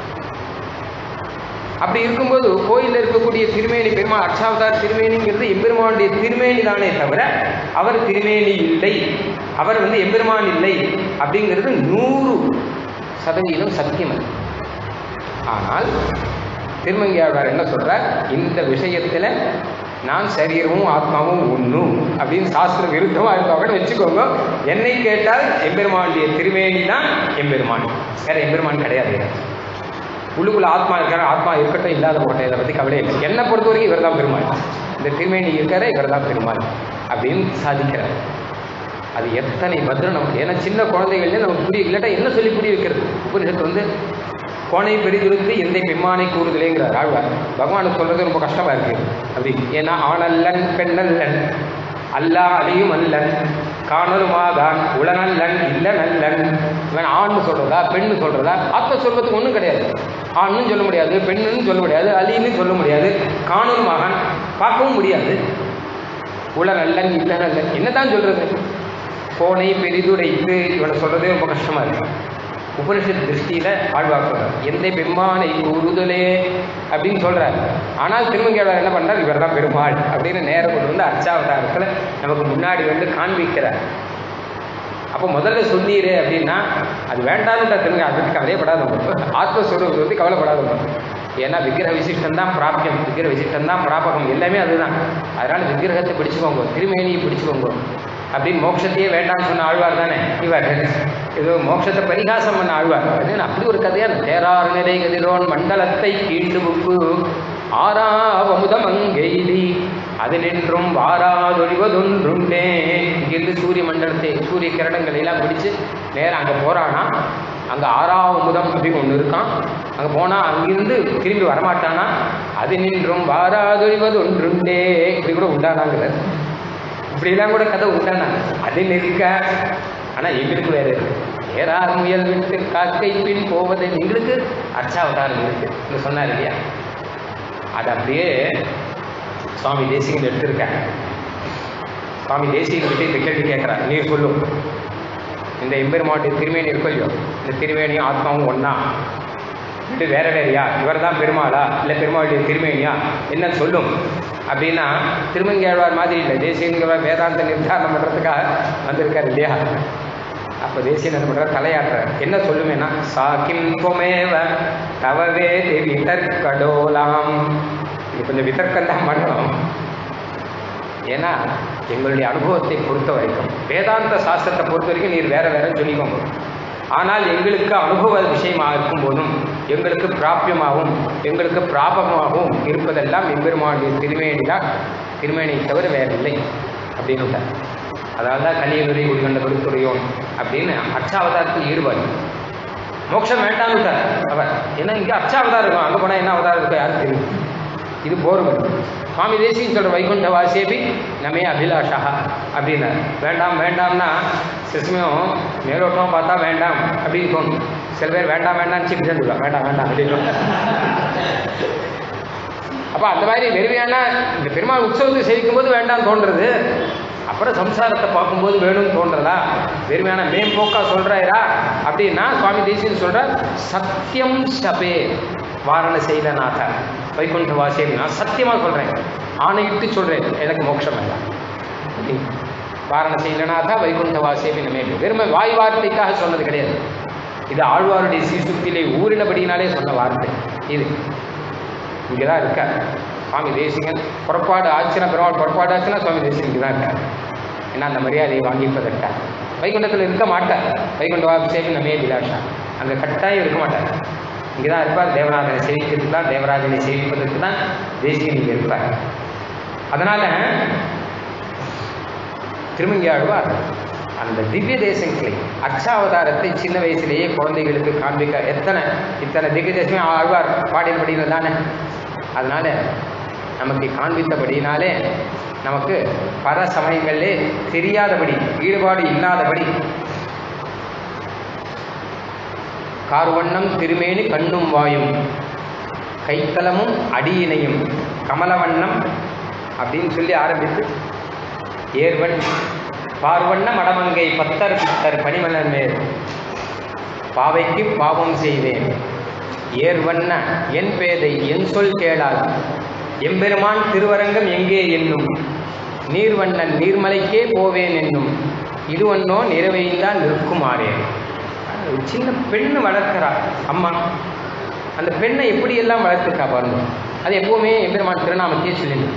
அப்படி இருக்கும்போது கோயிலில் இருக்கக்கூடிய திருமேனி பெருமாள் அர்ச்சாவதார் திருமேனிங்கிறது எம்பெருமானுடைய திருமேனி தானே தவிர அவர் திருமேனி இல்லை, அவர் எம்பெருமான் இல்லை அப்படிங்கிறது 100% சத்தியம். ஆனால் திருமங்கையாழ்வார் என்ன சொல்றார், இந்த விஷயத்துல நான் சரீரமும் ஆத்மாவும் ஒன்றும் அப்படின்னு சாஸ்திர விருத்தமாக இருந்தவங்க வச்சுக்கோங்க. என்னை கேட்டால் எம்பெருமானுடைய திருமேனி தான் எம்பெருமான், வேற எம்பெருமான் கிடையாது. உள்ளுக்குள்ள ஆத்மா இருக்கிற ஆத்மா இருக்கட்டும் இல்லாத போட்டேன், இதை பற்றி கவலை இல்லை. என்னை பொறுத்த வரைக்கும் இவர் தான் பெருமாள், இந்த திருமேனி இருக்கிற இவர் தான் பெருமாள் அப்படின்னு சாதிக்கிறார். அது எத்தனை பத்திரம் நமக்கு. ஏன்னா சின்ன குழந்தைகள்லேயே நமக்கு புரிய இல்லாட்டா என்ன சொல்லி புரிய வைக்கிறது. உபனிஷத்து கோணை பெரிதுருக்கு எந்தை பெம்மானை கூறுதலேங்கிறார் ஆழ்வார். பகவானுக்கு சொல்றது ரொம்ப கஷ்டமா இருக்கு அப்படி. ஏன்னா ஆணல்லன் பெண்ணல்லன் அல்லா அழியும் அல்லன் காணலுமாதான் உளநல்லன் இல்ல நல்லன். இவன் ஆண்னு சொல்றதா பெண்ணு சொல்றதா? ஆத்மஸ்வரூபத்துக்கு ஒன்றும் கிடையாது. ஆண்ணும் சொல்ல முடியாது, பெண்ணுன்னு சொல்ல முடியாது, அழின்னு சொல்ல முடியாது, காணலுமாகான் பார்க்கவும் முடியாது, உளநல்லன் இல்ல நல்லன் என்னதான் சொல்றது? கோணை பெரிதுடைத்து இவனை சொல்றதே ரொம்ப கஷ்டமா இருக்கு. உபனிஷத் திருஷ்டியில ஆழ்வார் சொல்றார் எந்தை பெம்மானை கூறுதலே அப்படின்னு சொல்றார். ஆனால் திருமங்கையாளர் என்ன பண்றார், இவர் தான் பெருமாள் அப்படின்னு நேரம் கொண்டு அர்ச்சாவதாரத்துல நமக்கு முன்னாடி காண்பிக்கிறார். அப்போ முதல்ல சொன்னீரே அப்படின்னா அது வேண்டாம்னு திரும்ப அதுக்கு கவலையப்படாத ஆத்மஸ்வரூபத்தை கவலைப்படாத. ஏன்னா விக்கிரக விசிஷ்டம் தான் பிராப்தியம், விக்கிரக விசிஷ்டம் தான் பிராபகம், எல்லாமே அதுதான். அதனால விக்கிரகத்தை பிடிச்சுக்கோங்க, திருமேனியை பிடிச்சுக்கோங்க அப்படின்னு மோட்சத்தையே வேண்டாம்னு சொன்ன ஆழ்வார் தானே இவர். ஏதோ மோட்சத்தை பரிகாசம் பண்ண ஆழ்வார். அப்படி ஒரு கதையா தேரார் நிறை கதிரோன் மண்டலத்தை கீழ்ந்து புக்கு ஆறாவமுதம் அங்கெய்தி அது நின்றும் வாராதொழிவதொன்றுண்டே. இங்கிருந்து சூரிய மண்டலத்தை சூரிய கிரணங்களை எல்லாம் பிடிச்சு நேரம் அங்கே போறானா, அங்கே ஆறாவமுதம் அப்படின்னு ஒன்று இருக்கான், அங்கே போனால் அங்கிருந்து திரும்பி வரமாட்டானா, அது நின்றும் வாராதொழிவதொன்றுண்டே இப்படி கூட உண்டானாங்கிற இப்படிலாம் கூட கதை உண்டானா அது நிற்க. ஆனால் எங்களுக்கு வேற ஏறார் முயல் விட்டு காக்கை பின் போவது எங்களுக்கு அர்ச்சாவதாரம் இருக்கு இங்கே சொன்னார் இல்லையா? அது அப்படியே சுவாமி தேசிகன் எடுத்திருக்காங்க. சுவாமி தேசிகன் கிட்டே இந்த கேள்வி கேட்குறாரு, நீர் சொல்லும் இந்த எம்பெருமானுடைய திருமேனி இருக்கோ இல்லையோ, இந்த திருமேனியும் ஆத்மாவும் ஒன்னா இது வேற வேறையா, இவர் தான் பெருமாளா இல்லை பெருமாளுடைய திருமேனியா என்ன சொல்லும் அப்படின்னா திருமங்கையாழ்வார் மாதிரி இல்லை, தேசியங்கிற வேதாந்த நிர்தாரணம் பண்ணுறதுக்காக வந்திருக்காரு இல்லையா? அப்போ தேசிய என்ன பண்ணுற தலையாட்டுற என்ன சொல்லுவேன்னா சாக்கிம் பொமேவ தவவே விதற்கடோலாம். இது கொஞ்சம் விதர்க்கம் தான் பண்ணணும். ஏன்னா எங்களுடைய அனுபவத்தை பொறுத்த வரைக்கும் வேதாந்த சாஸ்திரத்தை பொறுத்த வரைக்கும் நீர் வேற வேற சொல்லிக்கோங்க. ஆனால் எங்களுக்கு அனுபவ விஷயமாக இருக்கும் போதும் எங்களுக்கு பிராபியமாகவும் எங்களுக்கு பிராபகமாகவும் இருப்பதெல்லாம் எம்பெருமானுடைய திருமேனியை தவிர வேறில்லை அப்படின்னு விட்டார். அதாவது தான் கலியனுரை குடிகொண்ட கொடுத்துறையோன் அப்படின்னு அர்ச்சாவதாரத்தில் ஈடுபாடு. மோட்சம் வேண்டான்னு விட்டார் அவர். ஏன்னா இங்கே அர்ச்சாவதாரம் இருக்கும், அங்கே போனால் என்ன அவதாரம் இருக்கும் யாருக்கு தெரியும். இது போரும். சுவாமி தேசிகன் சொல்கிற வைகுண்ட வாசேபி நமே அபிலாஷா அப்படின்னார். வேண்டாம் வேண்டாம்னா சில சமயம் மேலோட்டமாக பார்த்தா வேண்டாம் அப்படின்னு தோணும். சில பேர் வேண்டாம் வேண்டாம்னு சிக்கி சொல்லுவாங்க, வேண்டாம் வேண்டாம் அப்படின்னு. அப்போ அந்த மாதிரி வெறுமையான இந்த பெருமாள் உற்சவத்தை சேவிக்கும் போது வேண்டாம் தோன்றது, அப்புறம் சம்சாரத்தை பார்க்கும்போது வேணும்னு தோன்றதா? வெறுமையான மேம்போக்கா சொல்றாரா அப்படின்னா சுவாமி தேசிகன் சொல்றார் சத்தியம் சபே வாரணசைலநாத வைகுண்ட வாசேபி. நான் சத்தியமாக சொல்றேன், ஆணையிட்டு சொல்றேன், எனக்கு மோட்சம் வேண்டாம். வாரணசைலநாத வைகுண்ட வாசேபி நமே. வெறுமை வாய் வார்த்தைக்காக சொன்னது கிடையாது. இது ஆழ்வாருடைய சீசுத்திலே ஊறினபடினாலே சொன்ன வார்த்தை. இது இங்கேதான் இருக்கார் சுவாமி தேசிகன். புறப்பாடு ஆச்சுன்னா பெருமாள் புறப்பாடு ஆச்சுன்னா சுவாமி தேசிகன் இங்கே தான் இருக்கார். ஏன்னா அந்த மரியாதையை வாங்கிப்பதற்காக. வைகுண்டத்தில் இருக்க மாட்டார். வைகுண்ட வாசேபி நமே விலாஷா, அங்கே கட்டாயம் இருக்க மாட்டார். இங்கே தான் இருப்பார். தேவநாதனை சேவிக்கிறதுக்கு தான், தேவராஜனை சேவிப்பதற்கு தான் தேசிகன் இங்கே இருப்பார். அதனால திருமங்கி ஆழ்வார் அந்த திவ்ய தேசங்களை அர்ச்சாவதாரத்தை சின்ன வயசுலேயே குழந்தைகளுக்கு காண்பிக்க இத்தனை திவ்ய தேசமே ஆழ்வார் பாடினபடியில் தானே. அதனால நமக்கு காண்பித்தபடினாலே நமக்கு பல சமயங்களிலே தெரியாதபடி, ஈடுபாடு இல்லாதபடி கார்வண்ணம் திருமேனி கண்ணும் வாயும் கைத்தலமும் அடியினையும் கமலவண்ணம் அப்படின்னு சொல்லி ஆரம்பித்து ஏர்வன் பார்வண்ண மடமங்கை பத்தர் பித்தர் பனிமலர் மேல் பாவைக்கு பாவம் செய்தேன் ஏர்வண்ண என் பேதை என் சொல் கேளால் எம்பெருமான் திருவரங்கம் எங்கே என்னும் நீர்வண்ணன் நீர்மலைக்கே போவேன் என்னும் இது ஒன்னோ நிறைவைந்தான் நிற்குமாறே. சின்ன பெண்ணு வளர்க்கிறார் அம்மா. அந்த பெண்ணை எப்படியெல்லாம் வளர்த்துக்கா பாருங்க. அது எப்பவுமே எம்பெருமான் திருநாமத்தையே சொல்லிடு.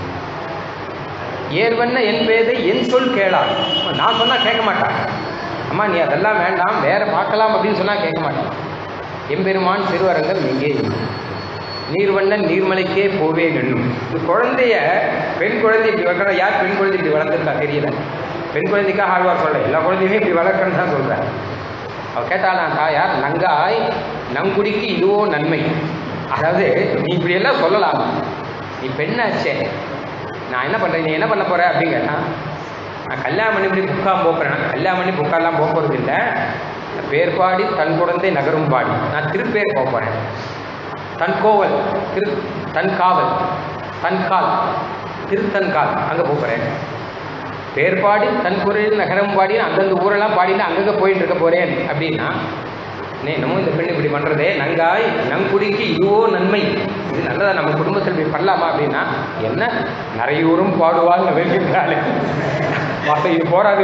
ஏர்வண்ண என் பேதை என் சொல் கேளாள். நான் சொன்னால் கேட்க மாட்டான். அம்மா நீ அதெல்லாம் வேண்டாம் வேற பார்க்கலாம் அப்படின்னு சொன்னால் கேட்க மாட்டான். எம்பெருமான் திருவரங்கம் எங்கே நீர்வண்ணன் நீர்மலைக்கே போவேன் என்னும். இந்த குழந்தைய பெண் குழந்தை இப்படி வளர்க்குற யார் பெண் குழந்தை இப்படி வளர்த்துருக்கா தெரியல. பெண் குழந்தைக்காக ஆழ்வார் சொல்ல எல்லா குழந்தையுமே இப்படி வளர்க்கணும்னு தான் சொல்கிறேன். அவள் கேட்டாலாம் தாயார் நங்காய் நங்குடிக்கு இதுவோ நன்மை. அதாவது நீ இப்படியெல்லாம் சொல்லலாம், நீ பெண்ணாச்சே, நான் என்ன பண்ணுறேன், நீ என்ன பண்ண போகிற அப்படின்னு கேட்டான். நான் கல்யாணம் பண்ணி இப்படி புக்காக போகிறேன். கல்யாணம் பண்ணி புக்காலாம் போக போகிறது இல்லை. பேர் பாடி தன் குழந்தை நகரும் பாடி நான் திருப்பேர் போக போகிறேன். தன் கோவல் தன்காவல் தன்கால் திருத்தன்கால் அங்கே போகிறேன். பேர் பாடி தன் குரலில் நகரம் பாடி அந்தந்த ஊரெல்லாம் பாடினா அங்கங்கே போயிட்டு இருக்க போகிறேன் அப்படின்னா என்னமோ இந்த பெண் இப்படி பண்ணுறதே நங்காய் நங்குடிக்கு இதுவோ நன்மை, இது நல்லதா நம்ம குடும்பத்தில் இப்படி பண்ணலாமா அப்படின்னா என்ன நிறையூரும் பாடுவாங்க வேண்டியிருக்காள். மற்ற இது போராது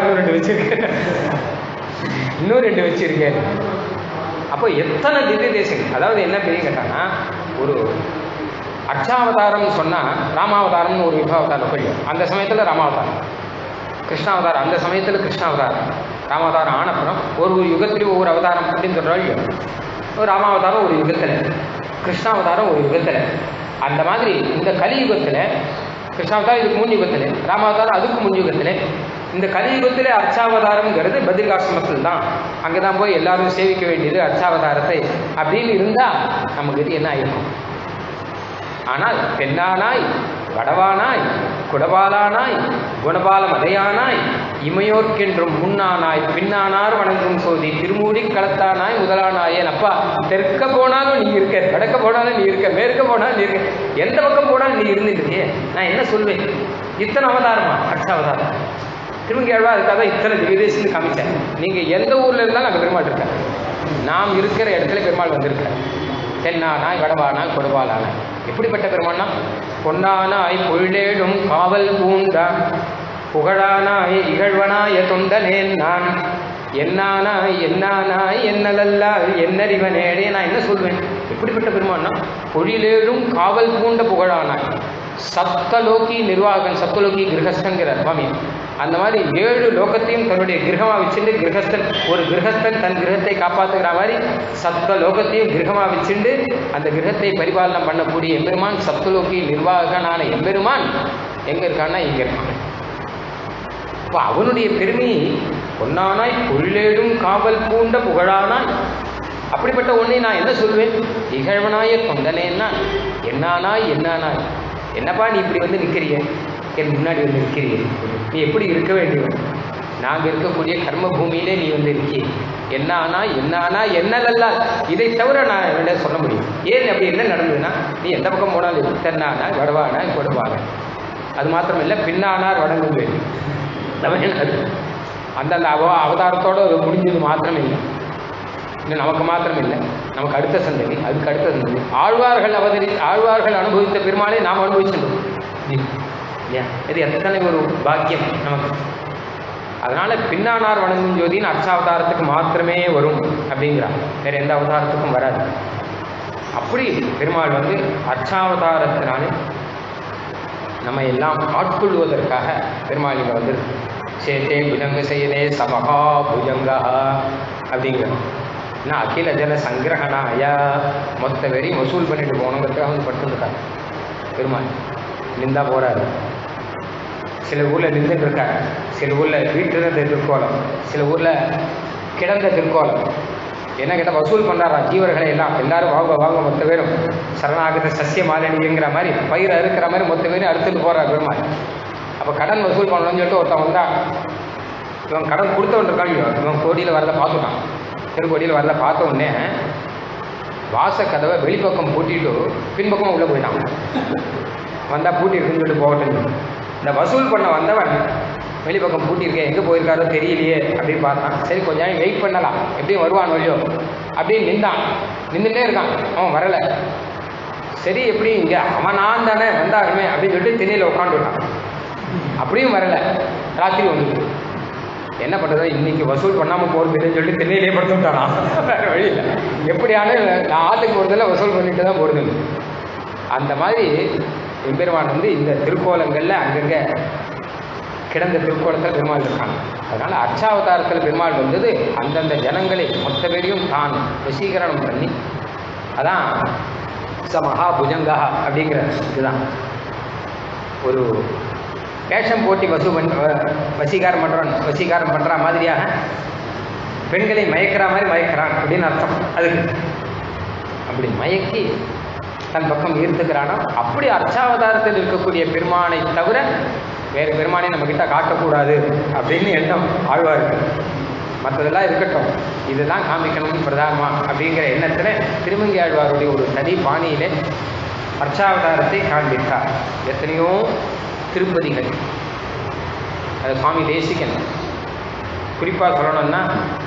இன்னும் ரெண்டு வச்சிருக்கேன். அப்போ எத்தனை திவ்ய தேசங்கள். அதாவது என்ன பெரிய கேட்டாங்கன்னா ஒரு அர்ச்சாவதாரம்னு சொன்னால் ராமாவதாரம்னு ஒரு யுகாவதாரம் தெரியும். அந்த சமயத்தில் ராமாவதாரம், கிருஷ்ணாவதாரம் அந்த சமயத்தில் கிருஷ்ணாவதாரம், ராமாவதாரம் ஆனப்புறம் ஒரு யுகத்திலையும் ஒவ்வொரு அவதாரம் அப்படின்னு சொல்கிறாங்க. ஒரு ராமாவதாரம் ஒரு யுகத்தில், கிருஷ்ணாவதாரம் ஒரு யுகத்தில். அந்த மாதிரி இந்த கலியுகத்தில் கிருஷ்ணாவதாரம் இதுக்கு முன் யுகத்தில், ராமாவதாரம் அதுக்கு முன் யுகத்தில். இந்த கலியுகத்தில் அர்ச்சாவதாரம்ங்கிறது பத்ரிகாசிரமத்தில் தான். அங்கே தான் போய் எல்லாரும் சேவிக்க வேண்டியது அர்ச்சாவதாரத்தை அப்படின்னு இருந்தால் நமக்கு இது என்ன ஆயிருக்கும். ஆனால் பெண்ணானாய் வடவானாய் குடபாலானாய் குணபால மதையானாய் இமையோர்க்கென்றும் முன்னானாய் பின்னானார் வணங்கும் சோதி திருமூடி களத்தானாய் முதலானாய். என் அப்பா தெற்க போனாலும் நீ இருக்க, வடக்க போனாலும் நீ இருக்க, மேற்க போனாலும் நீ இருக்க, எந்த பக்கம் போனாலும் நீ இருந்துட்டு நான் என்ன சொல்வேன். இத்தனை அவதாரமா அர்ச்சாவதாரம். திருமங்கேழ்வா அதுக்காக தான் இத்தனை விதேசத்து காமிச்சேன். நீங்கள் எந்த ஊரில் இருந்தாலும் அங்கே பெருமாள் இருக்க, நாம் இருக்கிற இடத்துல பெருமாள் வந்திருக்க. தென்னானாய் வடவானாய் கொடுவாலானாய். எப்படிப்பட்ட பெருமாள்னா பொன்னானாய் பொழிலேடும் காவல் பூண்டா புகழானாய் இகழ்வனாய தொண்டனேன் நான் என்னானா என்னானா என்னலல்லால் என்னறிவனேடே, நான் என்ன சொல்வேன்? எப்படிப்பட்ட பெருமான்னா, பொழிலேழும் காவல் பூண்ட புகழானாய், சப்தலோகி நிர்வாகன், சப்தலோகி கிரகஸ்தன்கிறார் சுவாமி. அந்த மாதிரி 7 லோகத்தையும் தன்னுடைய கிரகமாக வச்சுட்டு, கிரகஸ்தன் ஒரு கிரகஸ்தன் தன் கிரகத்தை காப்பாற்றுகிற மாதிரி சப்த லோகத்தையும் கிரகமாக வச்சுண்டு அந்த கிரகத்தை பரிபாலனம் பண்ணக்கூடிய எம்பெருமான், சப்தலோகி நிர்வாகனான எம்பெருமான் எங்க இருக்கான்னா இங்க இருக்கான். இப்போ அவனுடைய பெருமை பொன்னானாய் பொருளேடும் காவல் பூண்ட புகழானாய், அப்படிப்பட்ட ஒன்றை நான் என்ன சொல்வேன்? இகழ்வனாய தொண்டனேன்னா என்னானாய் என்னானாய், என்னப்பா நீ இப்படி வந்து நிற்கிறிய, என் முன்னாடி வந்து நிற்கிறிய, நீ எப்படி இருக்க வேண்டியவன்? நாங்கள் இருக்கக்கூடிய கர்ம பூமியிலே நீ வந்து இருக்கி, என்னானா என்னானா என்னலல்லா, இதை தவிர நான் என்ன சொல்ல முடியும்? ஏன் அப்படி என்ன நடந்ததுன்னா, நீ எந்த பக்கம் போனாலும் தென்னானா வடவானா கொடுவானா, அது மாத்திரம் இல்லை பின்னானார் வடங்கும் வேண்டும், அந்தந்த அவதாரத்தோடு அது முடிஞ்சது மாத்திரம் இல்லை. இன்னும் நமக்கு மாத்திரம் இல்லை, நமக்கு அடுத்த சந்ததி, அதுக்கு அடுத்த சந்ததி, ஆழ்வார்கள் அனுபவித்த பெருமாளை நாம் அனுபவிச்சிருந்தோம் இல்லையா? இது எத்தனை ஒரு பாக்கியம் நமக்கு. அதனால பின்னானார் வணங்கும் ஜோதின்னு அர்ச்சாவதாரத்துக்கு மாத்திரமே வரும் அப்படிங்கிறார், வேற எந்த அவதாரத்துக்கும் வராது. அப்படி பெருமாள் வந்து அர்ச்சாவதாரத்தினாலே நம்ம எல்லாம் ஆட்கொள்வதற்காக பெருமாள் இங்கே வந்து சேத்தே புஜங்க செய்யதே சமகா புஜங்கா அப்படிங்கிறோம். ஏன்னா அகில ஜன சங்கிரகணாயா, மொத்த வெறியும் வசூல் பண்ணிட்டு போகணுங்கிறதுக்காக வந்து படுத்துருக்காரு பெருமாள். நின்றா போகிறாரு, சில ஊரில் நின்றுட்டு இருக்காரு, சில ஊரில் வீட்டிருந்த திருக்கோலம், சில ஊரில் கிடந்த திருக்கோலம். என்ன கேட்டால் வசூல் பண்ணுறாரா ஜீவர்களை எல்லாம், எல்லாரும் வாங்க வாங்க மொத்த பேரும் சரணாகத சசிய மாலினிங்கிற மாதிரி பயிர் அறுக்கிற மாதிரி மொத்த பேரும் அறுத்துட்டு போகிறார் பெருமாள். அப்போ கடன் வசூல் பண்ணணும்னு சொல்லிட்டு ஒருத்தன் வந்தா, இவன் கடன் கொடுத்தவன் இருக்கான், இவன் கோடியில் வரல பார்த்துட்டான், திருக்கோடியில் வரல பார்த்த உடனே வாசக்கதவை வெளிப்பக்கம் பூட்டிட்டு பின்பக்கமாக உள்ளே போயிட்டான். வந்தால் பூட்டி இருக்குன்னு சொல்லிட்டு போகட்டும். இந்த வசூல் பண்ண வந்தவன் வெளிப்பக்கம் பூட்டியிருக்கேன், எங்கே போயிருக்காரோ தெரியலையே அப்படின்னு பார்த்தான். சரி கொஞ்ச நேரம் வெயிட் பண்ணலாம், எப்படியும் வருவான் வழியோ அப்படின்னு நின்றுட்டே இருக்கான். அவன் வரலை. சரி எப்படி இங்கே அவன் நான் தானே வந்தாருமே அப்படின்னு சொல்லிட்டு திண்ணையில் உட்காந்துட்டான். அப்படியும் வரலை. ராத்திரி வந்துட்டு என்ன பண்ணுறது, இன்னைக்கு வசூல் பண்ணாமல் போகிறதுன்னு சொல்லிட்டு திண்ணையிலே படுத்துட்டானா. வேறு வழி இல்லை, எப்படியானு நான் ஆற்றுக்கு போகிறதில்ல வசூல் பண்ணிட்டு தான் போகிறது. அந்த மாதிரி எம்பெருமான் வந்து இந்த திருக்கோலங்களில் அங்கங்கே கிடந்த திருக்கோலத்தில் பெருமாள் இருக்காங்க. அதனால் அர்ச்சாவதாரத்தில் பெருமாள் வந்தது அந்தந்த ஜனங்களை மொத்த பேரையும் தான் வசீகரணம் பண்ணி, அதான் மகா புஜங்கா அப்படிங்கிற இதுதான். ஒரு வேஷம் போட்டி வசீகாரம் பண்ணுற மாதிரியாக பெண்களை மயக்கிற மாதிரி மயக்கிறான் அப்படின்னு அர்த்தம். அதுக்கு அப்படி மயக்கி தன் பக்கம் ஈர்த்துக்கிறானோ, அப்படி அர்ச்சாவதாரத்தில் இருக்கக்கூடிய பெருமானை தவிர வேறு பெருமானை நம்மக்கிட்ட காட்டக்கூடாது அப்படின்னு எண்ணம் ஆழ்வாருக்கு. மற்றதெல்லாம் இருக்கட்டும், இதுதான் காமிக்கணும் பிரதானமா அப்படிங்கிற எண்ணத்தில் திருமங்கை ஆழ்வாருடைய ஒரு தனி பாணியிலே அர்ச்சாவதாரத்தை காண்பித்தார். எத்தனையோ திருப்பதிகள், அது சுவாமி தேசிகன் குறிப்பாக சொல்லணும்னா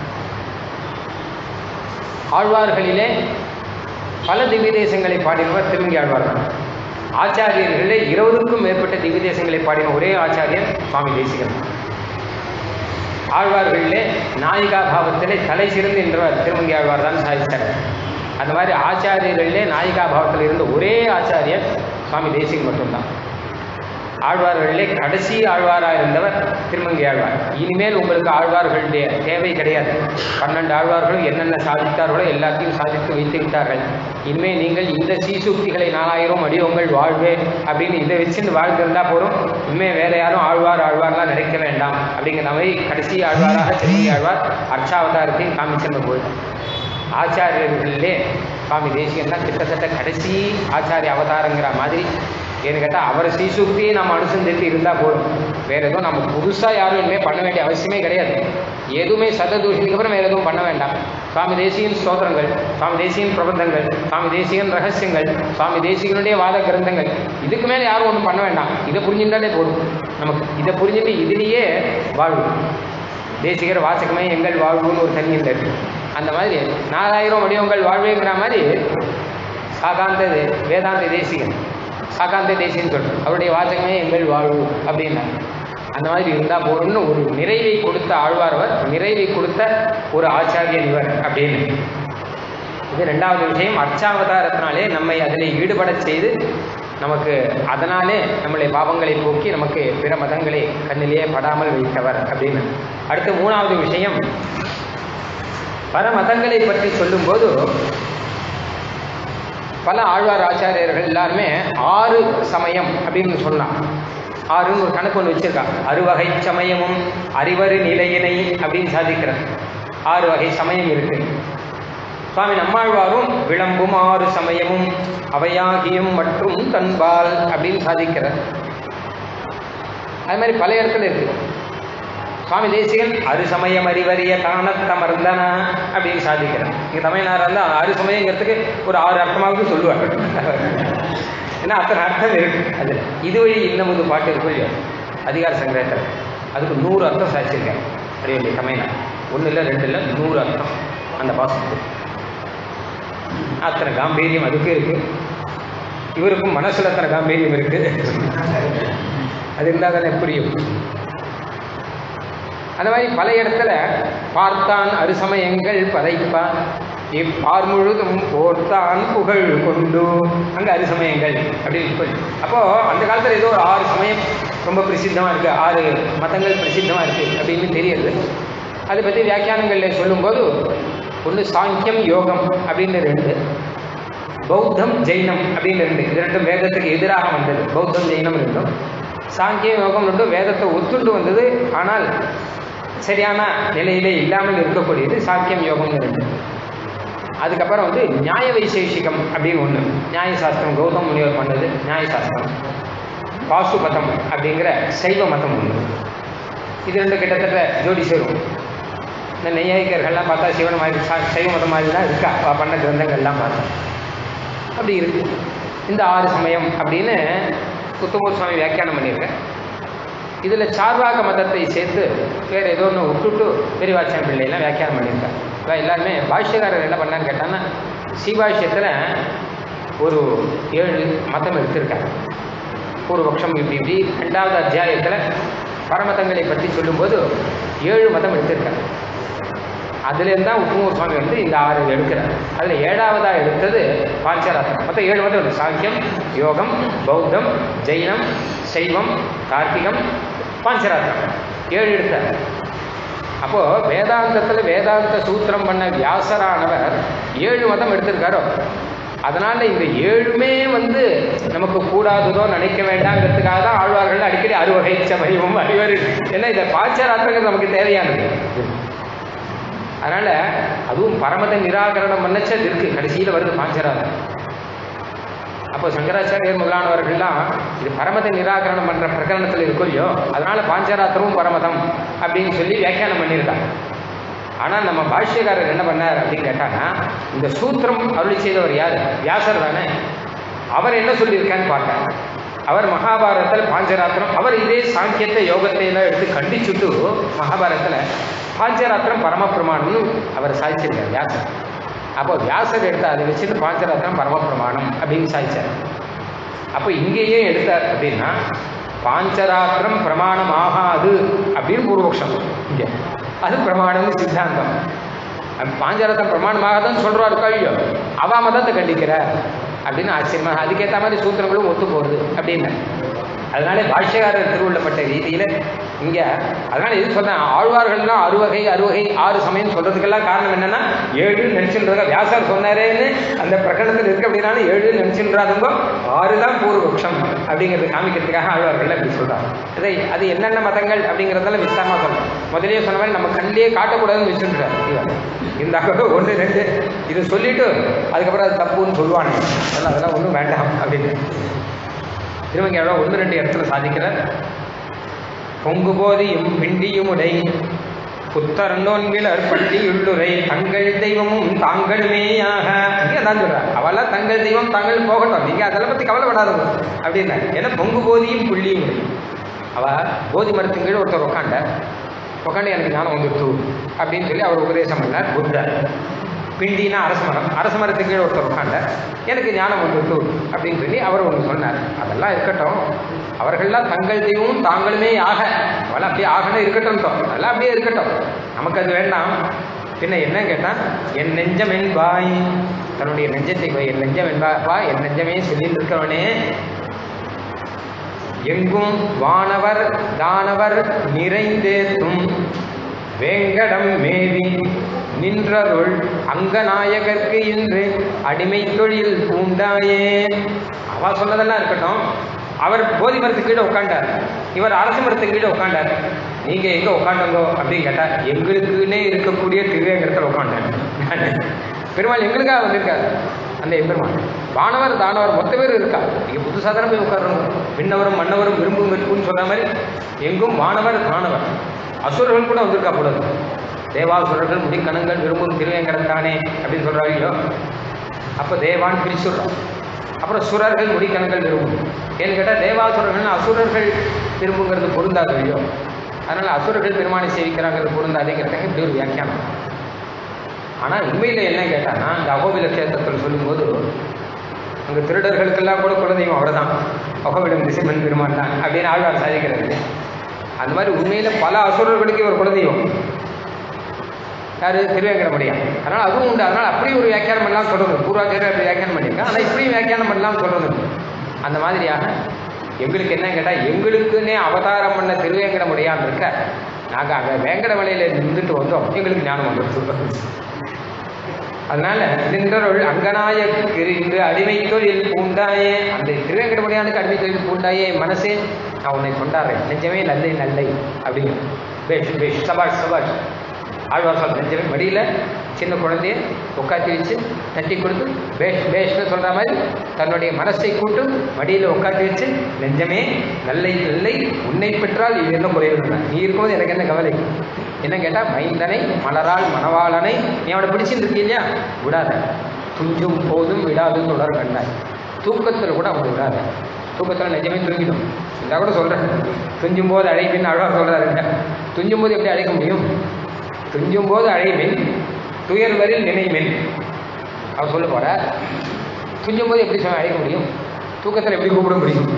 ஆழ்வார்களிலே பல திவ்ய தேசங்களை பாடினவர் திருமங்கை ஆழ்வார் தான். ஆச்சாரியர்களே 20க்கும் மேற்பட்ட திவ்ய தேசங்களை பாடின ஒரே ஆச்சாரியர் சுவாமி தேசிகன். ஆழ்வார்களிலே நாயிகா பாவத்திலே தலை சிறந்து என்றவர் திருமங்கை ஆழ்வார் தான் சாதித்தார். அந்த மாதிரி ஆச்சாரியர்களிலே நாயிகா பாவத்தில் இருந்த ஒரே ஆச்சாரியர் சுவாமி தேசிகன் மட்டும்தான். ஆழ்வார்களிலே கடைசி ஆழ்வாராக இருந்தவர் திருமங்கை ஆழ்வார். இனிமேல் உங்களுக்கு ஆழ்வார்களுடைய தேவை கிடையாது. 12 ஆழ்வார்களும் என்னென்ன சாதித்தார்களோ எல்லாத்தையும் சாதித்து வைத்து விட்டார்கள். இனிமேல் நீங்கள் இந்த சீசூக்திகளை 4000 அடியோங்கள் வாழ்வே அப்படின்னு இதை வச்சுன்னு வாழ்ந்திருந்தால் போதும். இனிமேல் வேற யாரும் ஆழ்வார்லாம் நினைக்க வேண்டாம் அப்படிங்கிற மாதிரி கடைசி ஆழ்வாராக திருமங்கை ஆழ்வார் அர்ச்சாவதாரத்தையும் காமிச்சிருந்த போது ஆச்சாரியர்களிலே சுவாமி தேசிகன் தான் கிட்டத்தட்ட கடைசி ஆச்சாரிய அவதாரங்கிற மாதிரி. ஏன்னு கேட்டால் அவரை சீசூக்தியை நம்ம அனுசந்தித்து இருந்தால் போதும். வேறு எதுவும் நம்ம புதுசாக யாரும் இனிமேல் பண்ண வேண்டிய அவசியமே கிடையாது. எதுவுமே சததூஷத்துக்கு அப்புறம் வேறு எதுவும் பண்ண வேண்டாம். சுவாமி தேசிகன் ஸ்தோத்திரங்கள், சுவாமி தேசிகன் பிரபந்தங்கள், சுவாமி தேசிகன் ரகசியங்கள், சுவாமி தேசிகனுடைய வாத கிரந்தங்கள், இதுக்கு மேலே யாரும் ஒன்றும் பண்ண வேண்டாம். இதை புரிஞ்சுட்டாலே போதும் நமக்கு. இதை புரிஞ்சுட்டு இதுலேயே வாழ்வு. தேசிகர் வாசகமே எங்கள் வாழ்வுன்னு ஒரு தனி இருக்கு. அந்த மாதிரி 4000 வடிவங்கள் வாழ்வுங்கிற மாதிரி வேதாந்த தேசிகன் சாகாந்த தேசின்னு சொல்கிறோம். அவருடைய வாசகமே எங்கள் வாழ்வு அப்படின்னா அந்த மாதிரி இருந்தால் போதும்னு ஒரு நிறைவை கொடுத்த ஆழ்வார்வர், நிறைவை கொடுத்த ஒரு ஆச்சாரியன் இவர் அப்படின்னு. இது ரெண்டாவது விஷயம். அர்ச்சாவதாரத்தினாலே நம்மை அதில் ஈடுபட செய்து நமக்கு அதனாலே நம்முடைய பாவங்களை போக்கி நமக்கு பிற மதங்களை கண்ணிலேயே படாமல் வைத்தவர் அப்படின்னு. அடுத்து மூணாவது விஷயம், பல மதங்களை பற்றி சொல்லும்போது பல ஆழ்வார் ஆச்சாரியர்கள் எல்லாருமே 6 சமயம் அப்படின்னு சொன்னான். 6ன்னு ஒரு கணக்கு ஒன்று வச்சிருக்காங்க. 6 வகை சமயமும் அறிவரு நிலையினை அப்படின்னு சாதிக்கிறார். 6 வகை சமயம் இருக்கு. சுவாமி நம்மாழ்வாரும் விளம்பும் 6 சமயமும் அவையாகியும் மற்றும் தன்பால் அப்படின்னு சாதிக்கிறார். அது மாதிரி பல இடத்துல இருக்கு. சுவாமி தேசிகன் 6 சமயம் அறிவறிய தானத்தமர்ந்தன அப்படின்னு சாதிக்கிறார். இங்கே தமிழ்நாடு இருந்தால் 6 சமயங்கிறதுக்கு ஒரு 6 அர்த்தமாவது சொல்லுவார். ஏன்னா அத்தனை அர்த்தம் இருக்கு அது. இதுவழி இன்னமுது பாட்டு இருக்கும் இல்லையா அதிகார சங்கிரகத்தில், அதுக்கு 100 அர்த்தம் சாதிச்சிருக்காரு அறிவள்ளி தமிழ்நாடு. 1 இல்லை 2 இல்லை 100 அர்த்தம் அந்த பாசத்துக்கு. அத்தனை காம்பீரியம் அதுக்கு இருக்கு. இவருக்கும் மனசுல அத்தனை காம்பீரியம் இருக்கு. அது இருந்தால் தானே புரியும். அந்த மாதிரி பல இடத்துல பார்த்தான் அறுசமயங்கள் பதைப்பான் இப்பார் முழுதும் போர்த்தான் புகழ் கொண்டு அங்கே அறுசமயங்கள் அப்படின்னு சொல்லி. அப்போ அந்த காலத்தில் ஏதோ ஒரு 6 சமயம் ரொம்ப பிரசித்தமாக இருக்கு, 6 மதங்கள் பிரசித்தமாக இருக்கு அப்படின்னு தெரியுது. அதை பற்றி வியாக்கியானங்களில் சொல்லும்போது ஒன்று சாங்கியம் யோகம் அப்படின்னு 2, பௌத்தம் ஜெயினம் அப்படின்னு 2. இது 2 வேதத்துக்கு எதிராக வந்தது. பௌத்தம் ஜெயினம் 2, சாங்கியம் யோகம் 2 வேதத்தை ஒத்துண்டு வந்தது. ஆனால் சரியான நிலையிலே இல்லாமல் இருக்கக்கூடியது சாங்கியம் யோகம் 2. அதுக்கப்புறம் நியாய வைசேஷிகம் அப்படின்னு 1, நியாயசாஸ்திரம் கௌதம் முனிவர் பண்ணது நியாயசாஸ்திரம். பாசுபதம் அப்படிங்கிற சைவ மதம் 1. இது 2 கிட்டத்தட்ட ஜோடி சேரும். இந்த நெய்யாயிக்கர்கள்லாம் பார்த்தா சிவன் மாதிரி சைவ மதம் மாதிரி தான் இருக்கா பண்ண கிரந்தங்கள்லாம் பார்த்தா அப்படி இருக்கு. இந்த 6 சமயம் அப்படின்னு புத்தமூர் சுவாமி வியாக்கியானம் பண்ணியிருக்கேன். இதில் சார்வாக மதத்தை சேர்த்து வேறு ஏதோ ஒன்று விட்டுட்டு பெரியவாச்சன் பிள்ளைலாம் வியாக்கியானம் பண்ணியிருக்கேன். இப்போ எல்லாருமே பாஷ்யக்காரர் என்ன பண்ணான்னு கேட்டாங்கன்னா, ஸ்ரீபாஷ்யத்தில் ஒரு 7 மதம் எடுத்திருக்காங்க. பூர்வபக்ஷம் இப்படி இப்படி. 2வது அத்தியாயத்தில் பரமதங்களை பற்றி சொல்லும்போது 7 மதம் எடுத்திருக்காங்க. அதுலேருந்து தான் உப்புமூர் சுவாமி இந்த 6 எடுக்கிறார். அதில் 7வதாக எடுத்தது பாஞ்சராத்திரம். மொத்தம் 7 மதம் உண்டு. சாங்கியம் யோகம் பௌத்தம் ஜெயினம் சைவம் கார்த்திகம் பாஞ்சராத்திரம் 7 எடுத்தார். அப்போது வேதாந்தத்தில் வேதாந்த சூத்திரம் பண்ண வியாசரானவர் 7 மதம் எடுத்திருக்காரோ. அதனால் இந்த 7மே நமக்கு கூடாததோ நினைக்க வேண்டாங்கிறதுக்காக தான் ஆழ்வார்கள் அடிக்கடி 6 வகை சமயமும் அறிவர். ஏன்னா இந்த பாஞ்சராத்திரங்கிறது நமக்கு தேவையானது. அதனால் அதுவும் பரமத நிராகரணம் பண்ணச்சது இருக்குது. கடைசியில் வருது பாஞ்சராத்திரம். அப்போ சங்கராச்சாரியர் முதலானவர்கள்லாம் இது பரமத நிராகரணம் பண்ணுற பிரகரணத்தில் இருக்கும் இல்லையோ, அதனால் பாஞ்சராத்திரமும் பரமதம் அப்படின்னு சொல்லி வியாக்கியானம் பண்ணியிருக்காங்க. ஆனால் நம்ம பாஷ்யக்காரர் என்ன பண்ணார் அப்படின்னு கேட்டாங்கன்னா, இந்த சூத்திரம் அருளி செய்தவர் யார்? வியாசர் தானே. அவர் என்ன சொல்லியிருக்கான்னு பார்த்தார். அவர் மகாபாரதத்தில் பாஞ்சராத்திரம், அவர் இதே சாங்கியத்தை யோகத்தை எல்லாம் எடுத்து கண்டிச்சுட்டு மகாபாரதத்தில் பாஞ்சராத்திரம் பரமபிரமாணம்னு அவர் சாதிச்சிருக்கார் வியாசர். அப்போ வியாசர் எடுத்தார், அதை வச்சுட்டு பாஞ்சராத்திரம் பரமபிரமாணம் அப்படின்னு சாதிச்சார். அப்போ இங்கேயே எடுத்தார் அப்படின்னா பாஞ்சராத்திரம் பிரமாணம் ஆகாது அப்படின்னு பூர்வபக்ஷம். இங்கே அது பிரமாணம்னு சித்தாந்தம். பாஞ்சராத்திரம் பிரமாணமாகதான் சொல்கிறாரு கழியோ, அவா மதத்தை கண்டிக்கிற அப்படின்னு ஆச்சரியமா. அதுக்கேற்ற மாதிரி சூத்திரங்களும் ஒத்து போகிறது அப்படின்னு. அதனால பாஷ்யக்காரர் திருவுள்ளப்பட்ட ரீதியில் இங்கே அதனால் இது சொன்னேன். ஆழ்வார்கள்லாம் 6 வகை 6 சமயம் சொல்கிறதுக்கெல்லாம் காரணம் என்னென்னா 7 நினச்சுன்றத வியாசர் சொன்னாரேன்னு அந்த பிரகடனத்தில் இருக்குது. அப்படின்னாலும் 7 நினச்சுன்றாதுங்கோ 6 தான் பூர்வபக்ஷம் அப்படிங்கிறது காமிக்கிறதுக்காக ஆழ்வார்கள் அப்படி சொல்கிறாங்க. அது என்னென்ன மதங்கள் அப்படிங்கிறதெல்லாம் விசாரமாக சொல்லணும். முதலே சொன்ன மாதிரி நம்ம கண்ணிலே காட்டக்கூடாதுன்னு வச்சுருக்காரு இவர். இருந்தாக்க 1 2 இதை சொல்லிவிட்டு அதுக்கப்புறம் அது தப்புன்னு சொல்லுவானே, அதெல்லாம் ஒன்றும் வேண்டாம் அப்படின்னு திருவங்க 1 2 இடத்துல சாதிக்கிறார். பொங்கு போதியும் பிண்டியும் உடை புத்தரண்டோன்பிலர் பண்டியுள்ளுரை தங்கள் தெய்வமும் தாங்களுமேயாக இங்கே தான் சொல்கிறார். அவெல்லாம் தங்கள் தெய்வம் தாங்கள் போகட்டும், நீங்கள் அதெல்லாம் பற்றி கவலைப்படாதவங்க அப்படின்னா. ஏன்னா பொங்கு போதியும் புள்ளியும் உடை. அவள் போதி மரத்தின் கீழே ஒருத்தர் உட்காண்டு எனக்கு ஞானம் வந்துடுத்து அப்படின்னு சொல்லி அவர் உபதேசம் பண்ணார் புத்தர். பிண்டினா அரச மரத்துக்கு கீழே ஒருத்தர் உட்காண்டார், எனக்கு ஞானம் வந்துட்டு அப்படின்னு சொல்லி அவர் ஒன்று சொன்னார். அதெல்லாம் இருக்கட்டும், அவர்கள்லாம் தங்கள் தெய்வமும் தாங்களுமே ஆக, அவெல்லாம் அப்படியே ஆகணும் இருக்கட்டும், அதெல்லாம் அப்படியே இருக்கட்டும், நமக்கு அது வேண்டாம். பின்ன என்ன கேட்டால், என் நெஞ்சம் என்பாய், தன்னுடைய நெஞ்சத்தை என் நெஞ்சம் என்பா, என் நெஞ்சமே சொல்லிட்டு இருக்கவனே, எங்கும் வானவர் தானவர் நிறைந்தேத்தும் வேங்கடம் மேவி நின்றருள் அங்கநாயகர்க்கு இன்று அடிமை தொழில் பூண்டாயே. அவ சொன்னதெல்லாம் இருக்கட்டும், அவர் போதி மரத்துக்கு கீழே உட்காண்டார், இவர் அரசு மரத்துக்கு கீழே உட்காண்டார். நீங்கள் எங்கே உட்காண்டங்கோ அப்படின்னு கேட்டால், எங்களுக்குன்னே இருக்கக்கூடிய திருவேங்கடத்தில் உட்காண்டார். பெருமாள் எங்களுக்காக வந்திருக்காரு அந்த எம்பெருமான். வானவர் தானவர் மொத்த பேர் இருக்கா, நீங்கள் புதுசாக தானே போய் உட்காரணும். விண்ணவரும் மன்னவரும் விரும்பும் விரும்புன்னு சொல்கிற மாதிரி எங்கும் வானவர் தானவர் அசுரர்கள் கூட வந்திருக்கா கூடாது. தேவாசுரர்கள் முடிக்கணங்கள் விரும்பும் திருவேங்கடம் தானே அப்படின்னு சொல்கிறாங்களோ, அப்போ தேவான் பிரிச்சுடுறோம். அப்புறம் சுரர்கள் முடிக்கணங்கள் விரும்பும். ஏன்னு கேட்டால் தேவாசுரர்கள் அசுரர்கள் விரும்புங்கிறது பொருந்தாது இல்லையோ, அதனால் அசுரர்கள் பெருமானை சேவிக்கிறாங்கிறது பொருந்தாதுங்கிறதுக்கு இப்படி ஒரு வியாக்கியானம். ஆனால் உண்மையில் என்ன கேட்டான்னா, இந்த அகோபில கஷேத்திரத்தில் சொல்லும்போது அங்கே திருடர்களுக்கெல்லாம் கூட குலதெய்வம் அவர் தான், அகோபிலம் திசைமன் பெருமான் தான் அப்படின்னு ஆழ்வார் சாதிக்கிறது. அந்த மாதிரி உண்மையில் பல அசுரர்களுக்கு ஒரு குலதெய்வம் யார்? திருவேங்கடமுடியான். அதனால் அதுவும் உண்டு. அதனால் அப்படி ஒரு வியாக்கியானம் பண்ணலாம் சொல்கிறது, பூர்வாச்சாரியர் அப்படி வியாக்கியானம் பண்ணியிருக்கேன். ஆனால் இப்படியும் வியாக்கியானம் பண்ணலாம் சொல்கிறது. அந்த மாதிரியாக எங்களுக்கு என்ன கேட்டால், எங்களுக்குன்னே அவதாரம் பண்ண திருவேங்கடமுடியான் இருக்க, நாங்கள் அங்கே வேங்கடமலையில் நின்றுட்டு வந்தோம், எங்களுக்கு ஞானம் வந்துடுச்சு. அதனால நின்றருள் அங்கநாயகருக்கு இன்று அடிமை தொழில் பூண்டாயே, அந்த திருவேங்கடமுடியானுக்கு அடிமை தொழில் பூண்டாயே மனசே, நான் உன்னை கொண்டாடுறேன், நெஞ்சமே நல்லை நல்லை அப்படின்னு பேஷ் பேஷ் சபாஷ் சபாஷ் ஆழ்வார் சொல். நெஞ்சமே மடியில் சின்ன குழந்தைய உட்காத்தி வச்சு தட்டி கொடுத்து பேஷ் பேஷ்னு சொல்கிற மாதிரி தன்னுடைய மனசை கூட்டு மடியில் உட்காத்தி வச்சு, நெஞ்சமே நல்லை நல்லை உன்னை பெற்றால் இது என்ன குறைவு, நீ இருக்கும்போது எனக்கு என்ன கவலை. என்ன கேட்டால், மைந்தனை மலரால் மணவாளனை நீ அவனை பிடிச்சிட்டு இருக்கீ இல்லையா, விடாத. துஞ்சும் போதும் விடாது தொடர் கண்டாய். தூக்கத்தில் கூட அவனை விடாத. தூக்கத்தில் நிஜமே தூங்கிடும். இதாக கூட சொல்கிறேன், துஞ்சும் போது அழைப்பின்னு அழகாக சொல்கிறாருங்க. துஞ்சும் போது எப்படி அழைக்க முடியும்? துஞ்சும் போது அழைமின் துயர்வரில் நினைமின் அவர் சொல்ல போற. துஞ்சும் போது எப்படி அழைக்க முடியும்? தூக்கத்தில் எப்படி கூப்பிட முடியும்?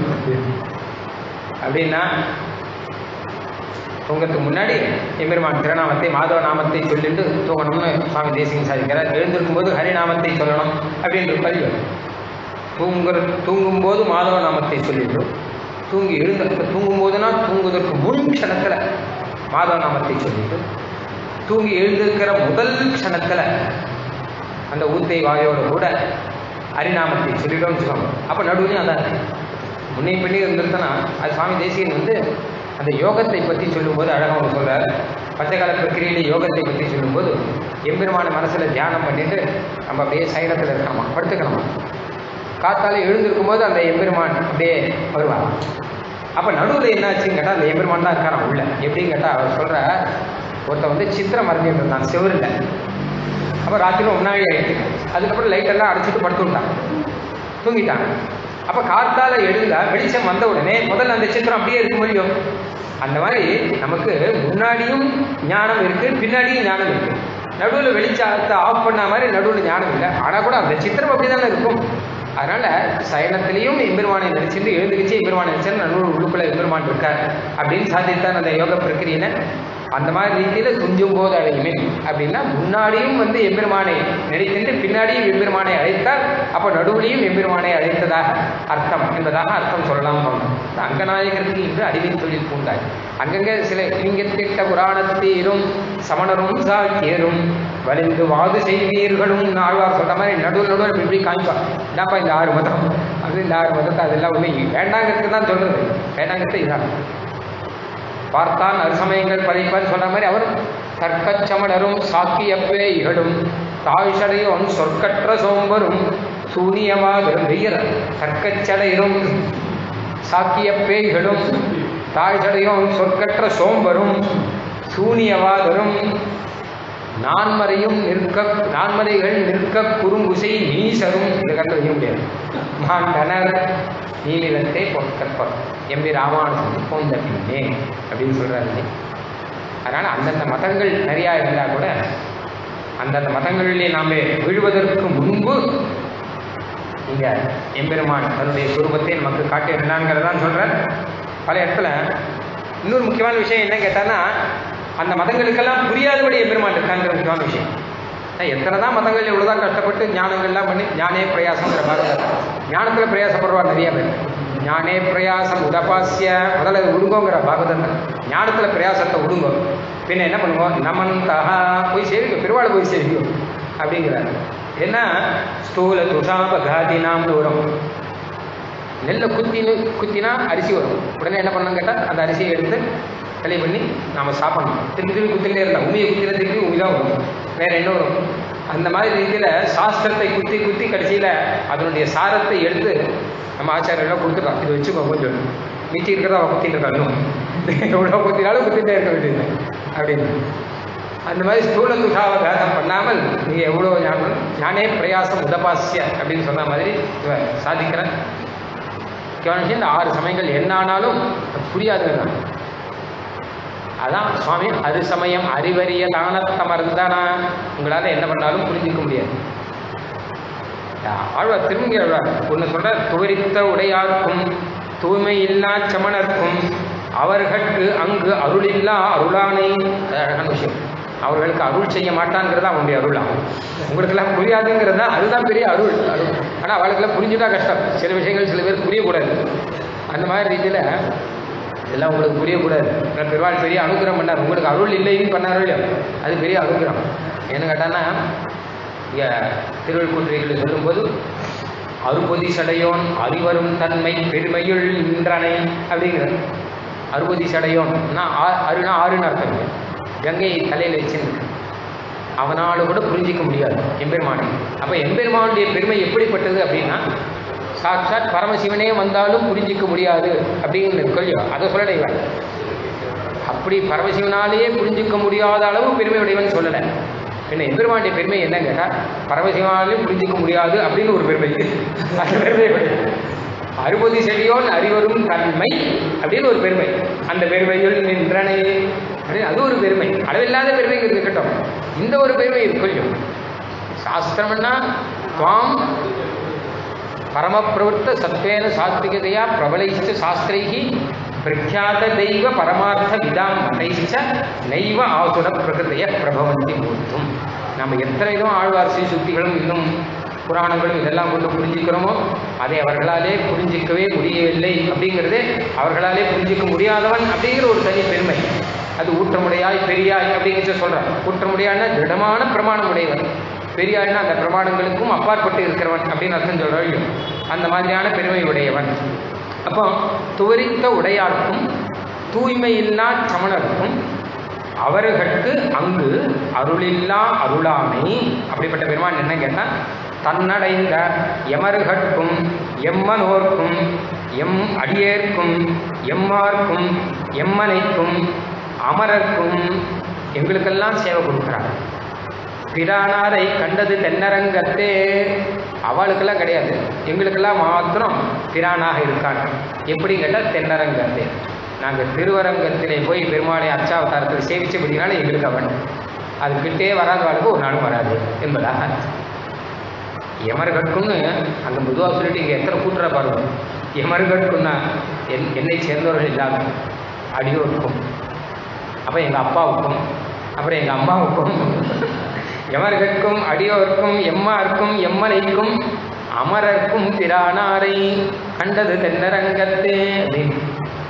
அப்படின்னா தூங்கத்துக்கு முன்னாடி எம்பெருமான் திருநாமத்தை மாதவ நாமத்தை சொல்லிட்டு தூங்கணும்னு சுவாமி தேசிகன் சாதிக்கிறார். எழுந்திருக்கும் போது ஹரிநாமத்தை சொல்லணும் அப்படின்ற பதிவு. தூங்கும்போது மாதவ நாமத்தை சொல்லிட்டு தூங்கி தூங்கும் போதுனா தூங்குவதற்கு முன் க்ஷணத்தில் மாதவ நாமத்தை சொல்லிட்டு, தூங்கி எழுந்திருக்கிற முதல் க்ஷணத்தில் அந்த ஊத்தை வாயோடு கூட ஹரிநாமத்தை சொல்லிட்டோம்னு வச்சுக்கோங்க. அப்போ நடுவுலையும் அதான் முன்னே பண்ணி இருந்திருந்தனா, அது சுவாமி தேசிகன் அந்த யோகத்தை பற்றி சொல்லும்போது அழகாக ஒன்று சொல்கிறார். பஞ்சகால பிரக்கிரியிலே யோகத்தை பற்றி சொல்லும்போது, எம்பெருமான மனசில் தியானம் பண்ணிட்டு நம்ம அப்படியே சைனத்தில் இருக்கணுமா, படுத்துக்கணுமா. காத்தால் எழுந்திருக்கும் போது அந்த எம்பெருமான் அப்படியே வருவார். அப்போ நடுவில் என்ன ஆச்சுன்னு கேட்டால், அந்த எம்பெருமான் தான் இருக்காரான் உள்ள. எப்படின்னு கேட்டால், அவர் சொல்கிற ஒருத்தன் சித்திரம் வரைஞ்சிட்டு இருந்தான் செவரில். அப்போ ராத்திரி முன்னாடி ஆகிடுச்சு. அதுக்கப்புறம் லைட்டெல்லாம் அடைச்சிட்டு படுத்துட்டான், தூங்கிட்டான். அப்போ காத்தால எழுந்தால் வெளிச்சம் வந்த உடனே முதல்ல அந்த சித்திரம் அப்படியே இருக்க முடியும். அந்த மாதிரி நமக்கு முன்னாடியும் ஞானம் இருக்குது, பின்னாடியும் ஞானம் இருக்குது. நடுவில் வெளிச்சத்தை ஆஃப் பண்ண மாதிரி நடுவில் ஞானம் இல்லை, ஆனால் கூட அந்த சித்திரம் அப்படி தானே இருக்கும். அதனால் சயனத்திலையும் எம்பெருமானை நினைச்சிட்டு எழுந்துக்கிச்சு எம்பெருமானை நினைச்சு நடுவில் உள்ளுக்குள்ள எம்பெருமான் இருக்கார் அப்படின்னு சாதித்தான் அந்த யோக பிரக்கிரியினை. அந்த மாதிரி ரீதியில் துஞ்சும் போது அழையுமே அப்படின்னா, முன்னாடியும் எம்பெருமானை நினைக்கின்ற பின்னாடியும் எம்பெருமானை அழைத்தால் அப்போ நடுவுலையும் எம்பெருமானை அழைத்ததாக அர்த்தம் என்பதாக அர்த்தம் சொல்லலாம். அங்கநாயகருக்கு இன்று அடிமை தொழில் பூண்டாய். அங்கங்கே சில லிங்கத்திட்ட புராணத்தீரும் சமணரும் சாக்கியரும் வலிந்து வாது செய்வீர்களும் ஆழ்வார் சொல்ற மாதிரி நடுவில் இப்படி காமிப்பான். என்னப்பா இந்த 6 மதம், அது இந்த 6 மதத்தை அதெல்லாம் உண்மை வேண்டாங்கிறதுக்கு தான் சொல்றது, வேண்டாங்கிறது இதான். பார்த்தான் அருசமயங்கள் பதைப்பான்னு சொல்ற மாதிரி அவர் தற்கச்சமணரும் சாக்கியப்பே இகழும் தாழ்சடையும் சொற்கற்ற சோம்பரும் சூனியவாதரும் வெய்யர் தற்கச்சடையும் சாக்கியப்பேய்களும் தாழ்சடையும் சொற்கற்ற சோம்பரும் சூனியவாதரும் நான்மறைகள் நிற்க குறுங்குசை நீசரும் இந்த கண்டு வைக்க முடியாது. மாண்டனர் நீலிலத்தை பொற்கற்பர் எம்பி ராமானுஜன் போந்த பின்னே அப்படின்னு சொல்றாரு. அதனால அந்தந்த மதங்கள் நிறையா இருந்தால் கூட அந்தந்த மதங்களிலே நாம் விழுவதற்கு முன்பு இங்க எம்பெருமான் தன்னுடைய சுரூபத்தை நமக்கு காட்டியிருந்தாங்கிறதான் சொல்றார். பல இடத்துல இன்னொரு முக்கியமான விஷயம் என்ன கேட்டான்னா, அந்த மதங்களுக்கெல்லாம் புரியாதபடி எம்பெருமான் இருக்காங்கிற முக்கியமான விஷயம். எத்தனை தான் மதங்கள் எவ்வளோதான் கஷ்டப்பட்டு ஞானங்கள்லாம் பண்ணி ஞானே பிரயாசங்கிற பாரதம், ஞானத்தில் பிரயாசப்படுவார் நிறைய பேர். ஞானே பிரயாசம் உதபாசிய முதல்ல உடுங்கோங்கிற பாகவதத்தை, ஞானத்தில் பிரயாசத்தை உடுங்கோ, பின்ன என்ன பண்ணுவோம், நமந்தஹா போய் சேவிக்கும், பெருவாள் போய் சேவிக்கும் அப்படிங்கிறாரு. ஏன்னா ஸ்தூல துஷாபகாதினாம்னு வரும். நெல்லை குத்தினா அரிசி வரும். உடனே என்ன பண்ணணும் கேட்டால் அந்த அரிசியை எடுத்து களை பண்ணி நாம் சாப்பிடணும். திரும்பி திரும்பி குத்திலே இருந்தால் உமியை குத்தின திரும்பி உமி தான் வரும், வேறு என்ன வரும். அந்த மாதிரி ரீதியில் சாஸ்திரத்தை குத்தி குத்தி கடைசியில் அதனுடைய சாரத்தை எடுத்து நம்ம ஆச்சாரியெல்லாம் கொடுத்துட்டோம், இது வச்சுக்கோ கொஞ்சம் மீச்சி இருக்கிறதா அவள் குத்திட்டு இருக்கா, இன்னும் எவ்வளோ குத்தினாலும் குத்திட்டே இருக்க வேண்டியது அப்படின்னு. அந்த மாதிரி ஸ்தூல துஷாவை காதம் பண்ணாமல் நீங்கள் எவ்வளோ ஞானே பிரயாசம் உதபாசிய அப்படின்னு சொன்ன மாதிரி இவன் சாதிக்கிறேன். இந்த 6 சமயங்கள் என்ன ஆனாலும் புரியாதுதான். அதான் சுவாமி அது சமயம் அறிவறிய தானத்தமர்ந்தானா உங்களால் என்ன பண்ணாலும் புரிஞ்சிக்க முடியாது. ஆழ்வார் திரும்பி ஆழ்வார் ஒன்று சொல்ற, துவரித்த உடையார்க்கும் தூய்மை இல்லா சமணர்க்கும் அவர்களுக்கு அங்கு அருளில்லா அருளானை. அழகான விஷயம். அவர்களுக்கு அருள் செய்ய மாட்டான்ங்கிறது அவனுடைய அருளாகும். உங்களுக்கெல்லாம் புரியாதுங்கிறது தான், அதுதான் பெரிய அருள். ஆனால் அவளுக்கெல்லாம் புரிஞ்சுட்டா கஷ்டம். சில விஷயங்கள் சில பேர் புரியக்கூடாது. அந்த மாதிரி ரீதியில் இதெல்லாம் உங்களுக்கு புரியக்கூடாது. பெருவாள் பெரிய அனுகிரகம் பண்ணார். உங்களுக்கு அருள் இல்லைன்னு பண்ணாரோ இல்லையோ, அது பெரிய அனுகிரகம். ஏன்னு கேட்டான்னா, இங்கே திருவள்ளுவர்கள் சொல்லும்போது அறுபதி சடையோன் அறிவரும் தன்மை பெருமையுள் நின்றனை அப்படிங்கிறார். அறுபதி சடையோன்னா அருணா 6ன்னு அர்த்தம். கங்கையை தலையில் வச்சுருக்கு, அவனால் கூட புரிஞ்சிக்க முடியாது எம்பெருமானை. அப்போ எம்பெருமானுடைய பெருமை எப்படிப்பட்டது அப்படின்னா, சாட்சாத் பரமசிவனே வந்தாலும் புரிஞ்சிக்க முடியாது அப்படின்னு இருக்கலையோ, அதை சொல்லலை. அப்படி பரமசிவனாலேயே புரிஞ்சிக்க முடியாத அளவு பெருமை உடையவன் சொல்லலை. என்ன எம்பெருமானுடைய பெருமை என்ன கேட்டால், பரமசிவனாலேயும் புரிஞ்சிக்க முடியாது அப்படின்னு ஒரு பெருமை. அந்த பெருமை அறுபதி செடியோன் அறிவரும் தன்மை அப்படின்னு ஒரு பெருமை. அந்த பெருமையுள் நின்றனை அப்படின்னு அது ஒரு பெருமை. அளவில்லாத பெருமைங்கிறது இருக்கட்டும், இந்த ஒரு பெருமை இருக்கும். சாஸ்திரம்னா துவாம் பரமப்பிரவர்த்த சத்வேன சாத்விகதையா பிரபலைச்ச சாஸ்திரைஹி பிரக்யாத தெய்வ பரமார்த்த விதாம் மதைச்ச நைவ ஆசுர பிரகிருதைய பிரபவந்தி மூர்த்தும். நம்ம எத்தனை இதுவும் ஆழ்வார்சி சுத்திகளும் இன்னும் புராணங்களும் இதெல்லாம் கொண்டு புரிஞ்சுக்கிறோமோ, அதை அவர்களாலே புரிஞ்சிக்கவே முடியவில்லை. அப்படிங்கிறதே அவர்களாலே புரிஞ்சிக்க முடியாதவன் அப்படிங்கிற ஒரு தனி பெருமை. அது ஊற்றமுடையாய் பெரியாய் அப்படிங்கிறத சொல்கிறான். ஊற்றமுடையான்னா திடமான பிரமாணம் உடையவன், பெரியாய்னா அந்த பிரமாணங்களுக்கும் அப்பாற்பட்டு இருக்கிறவன் அப்படின்னு அர்த்தம் சொல்கிறாள். அந்த மாதிரியான பெருமை உடையவன். அப்போ துவரித்த உடையாருக்கும் தூய்மையில்லா சமணருக்கும் அவர்களுக்கு அங்கு அருளில்லா அருளாமை. அப்படிப்பட்ட பெருமான் என்ன கேட்டால், தன்னடைந்த எமருகட்கும் எம்மனோர்க்கும் எம் அடியேற்கும் எம்மார்க்கும் எம்மனைக்கும் அமரர்க்கும் எங்களுக்கெல்லாம் சேவை கொடுக்குறாங்க. பிரானாரை கண்டது தென்னரங்கத்தே. அவளுக்கெல்லாம் கிடையாது, எங்களுக்கெல்லாம் மாத்திரம் பிரானாக இருக்காங்க. எப்படி கேட்டால் தென்னரங்கத்தே. நாங்கள் திருவரங்கத்திலே போய் பெருமாளை அர்ச்சாவதாரத்தில் சேவிச்சபடினால எங்களுக்கு அவன் அது கிட்டே வராத வாழ்க்கை ஒரு நாளும் வராது என்பதாக. எமர்கட்குன்னு அங்கே பொதுவாக சொல்லிட்டு இங்கே எத்தனை கூட்டுற பாருங்க. எமர்கட்குன்னா என்னை சேர்ந்தவர்கள் இல்லாத அடியோருக்கும், அப்போ எங்கள் அப்பாவுக்கும், அப்புறம் எங்கள் அம்மாவுக்கும், எமர்கட்கும் அடியோருக்கும் எம்மாருக்கும் எம்மனைக்கும் அமரர்க்கும் பிரானாரை கண்டது தென்னரங்கத்தே அப்படின்னு.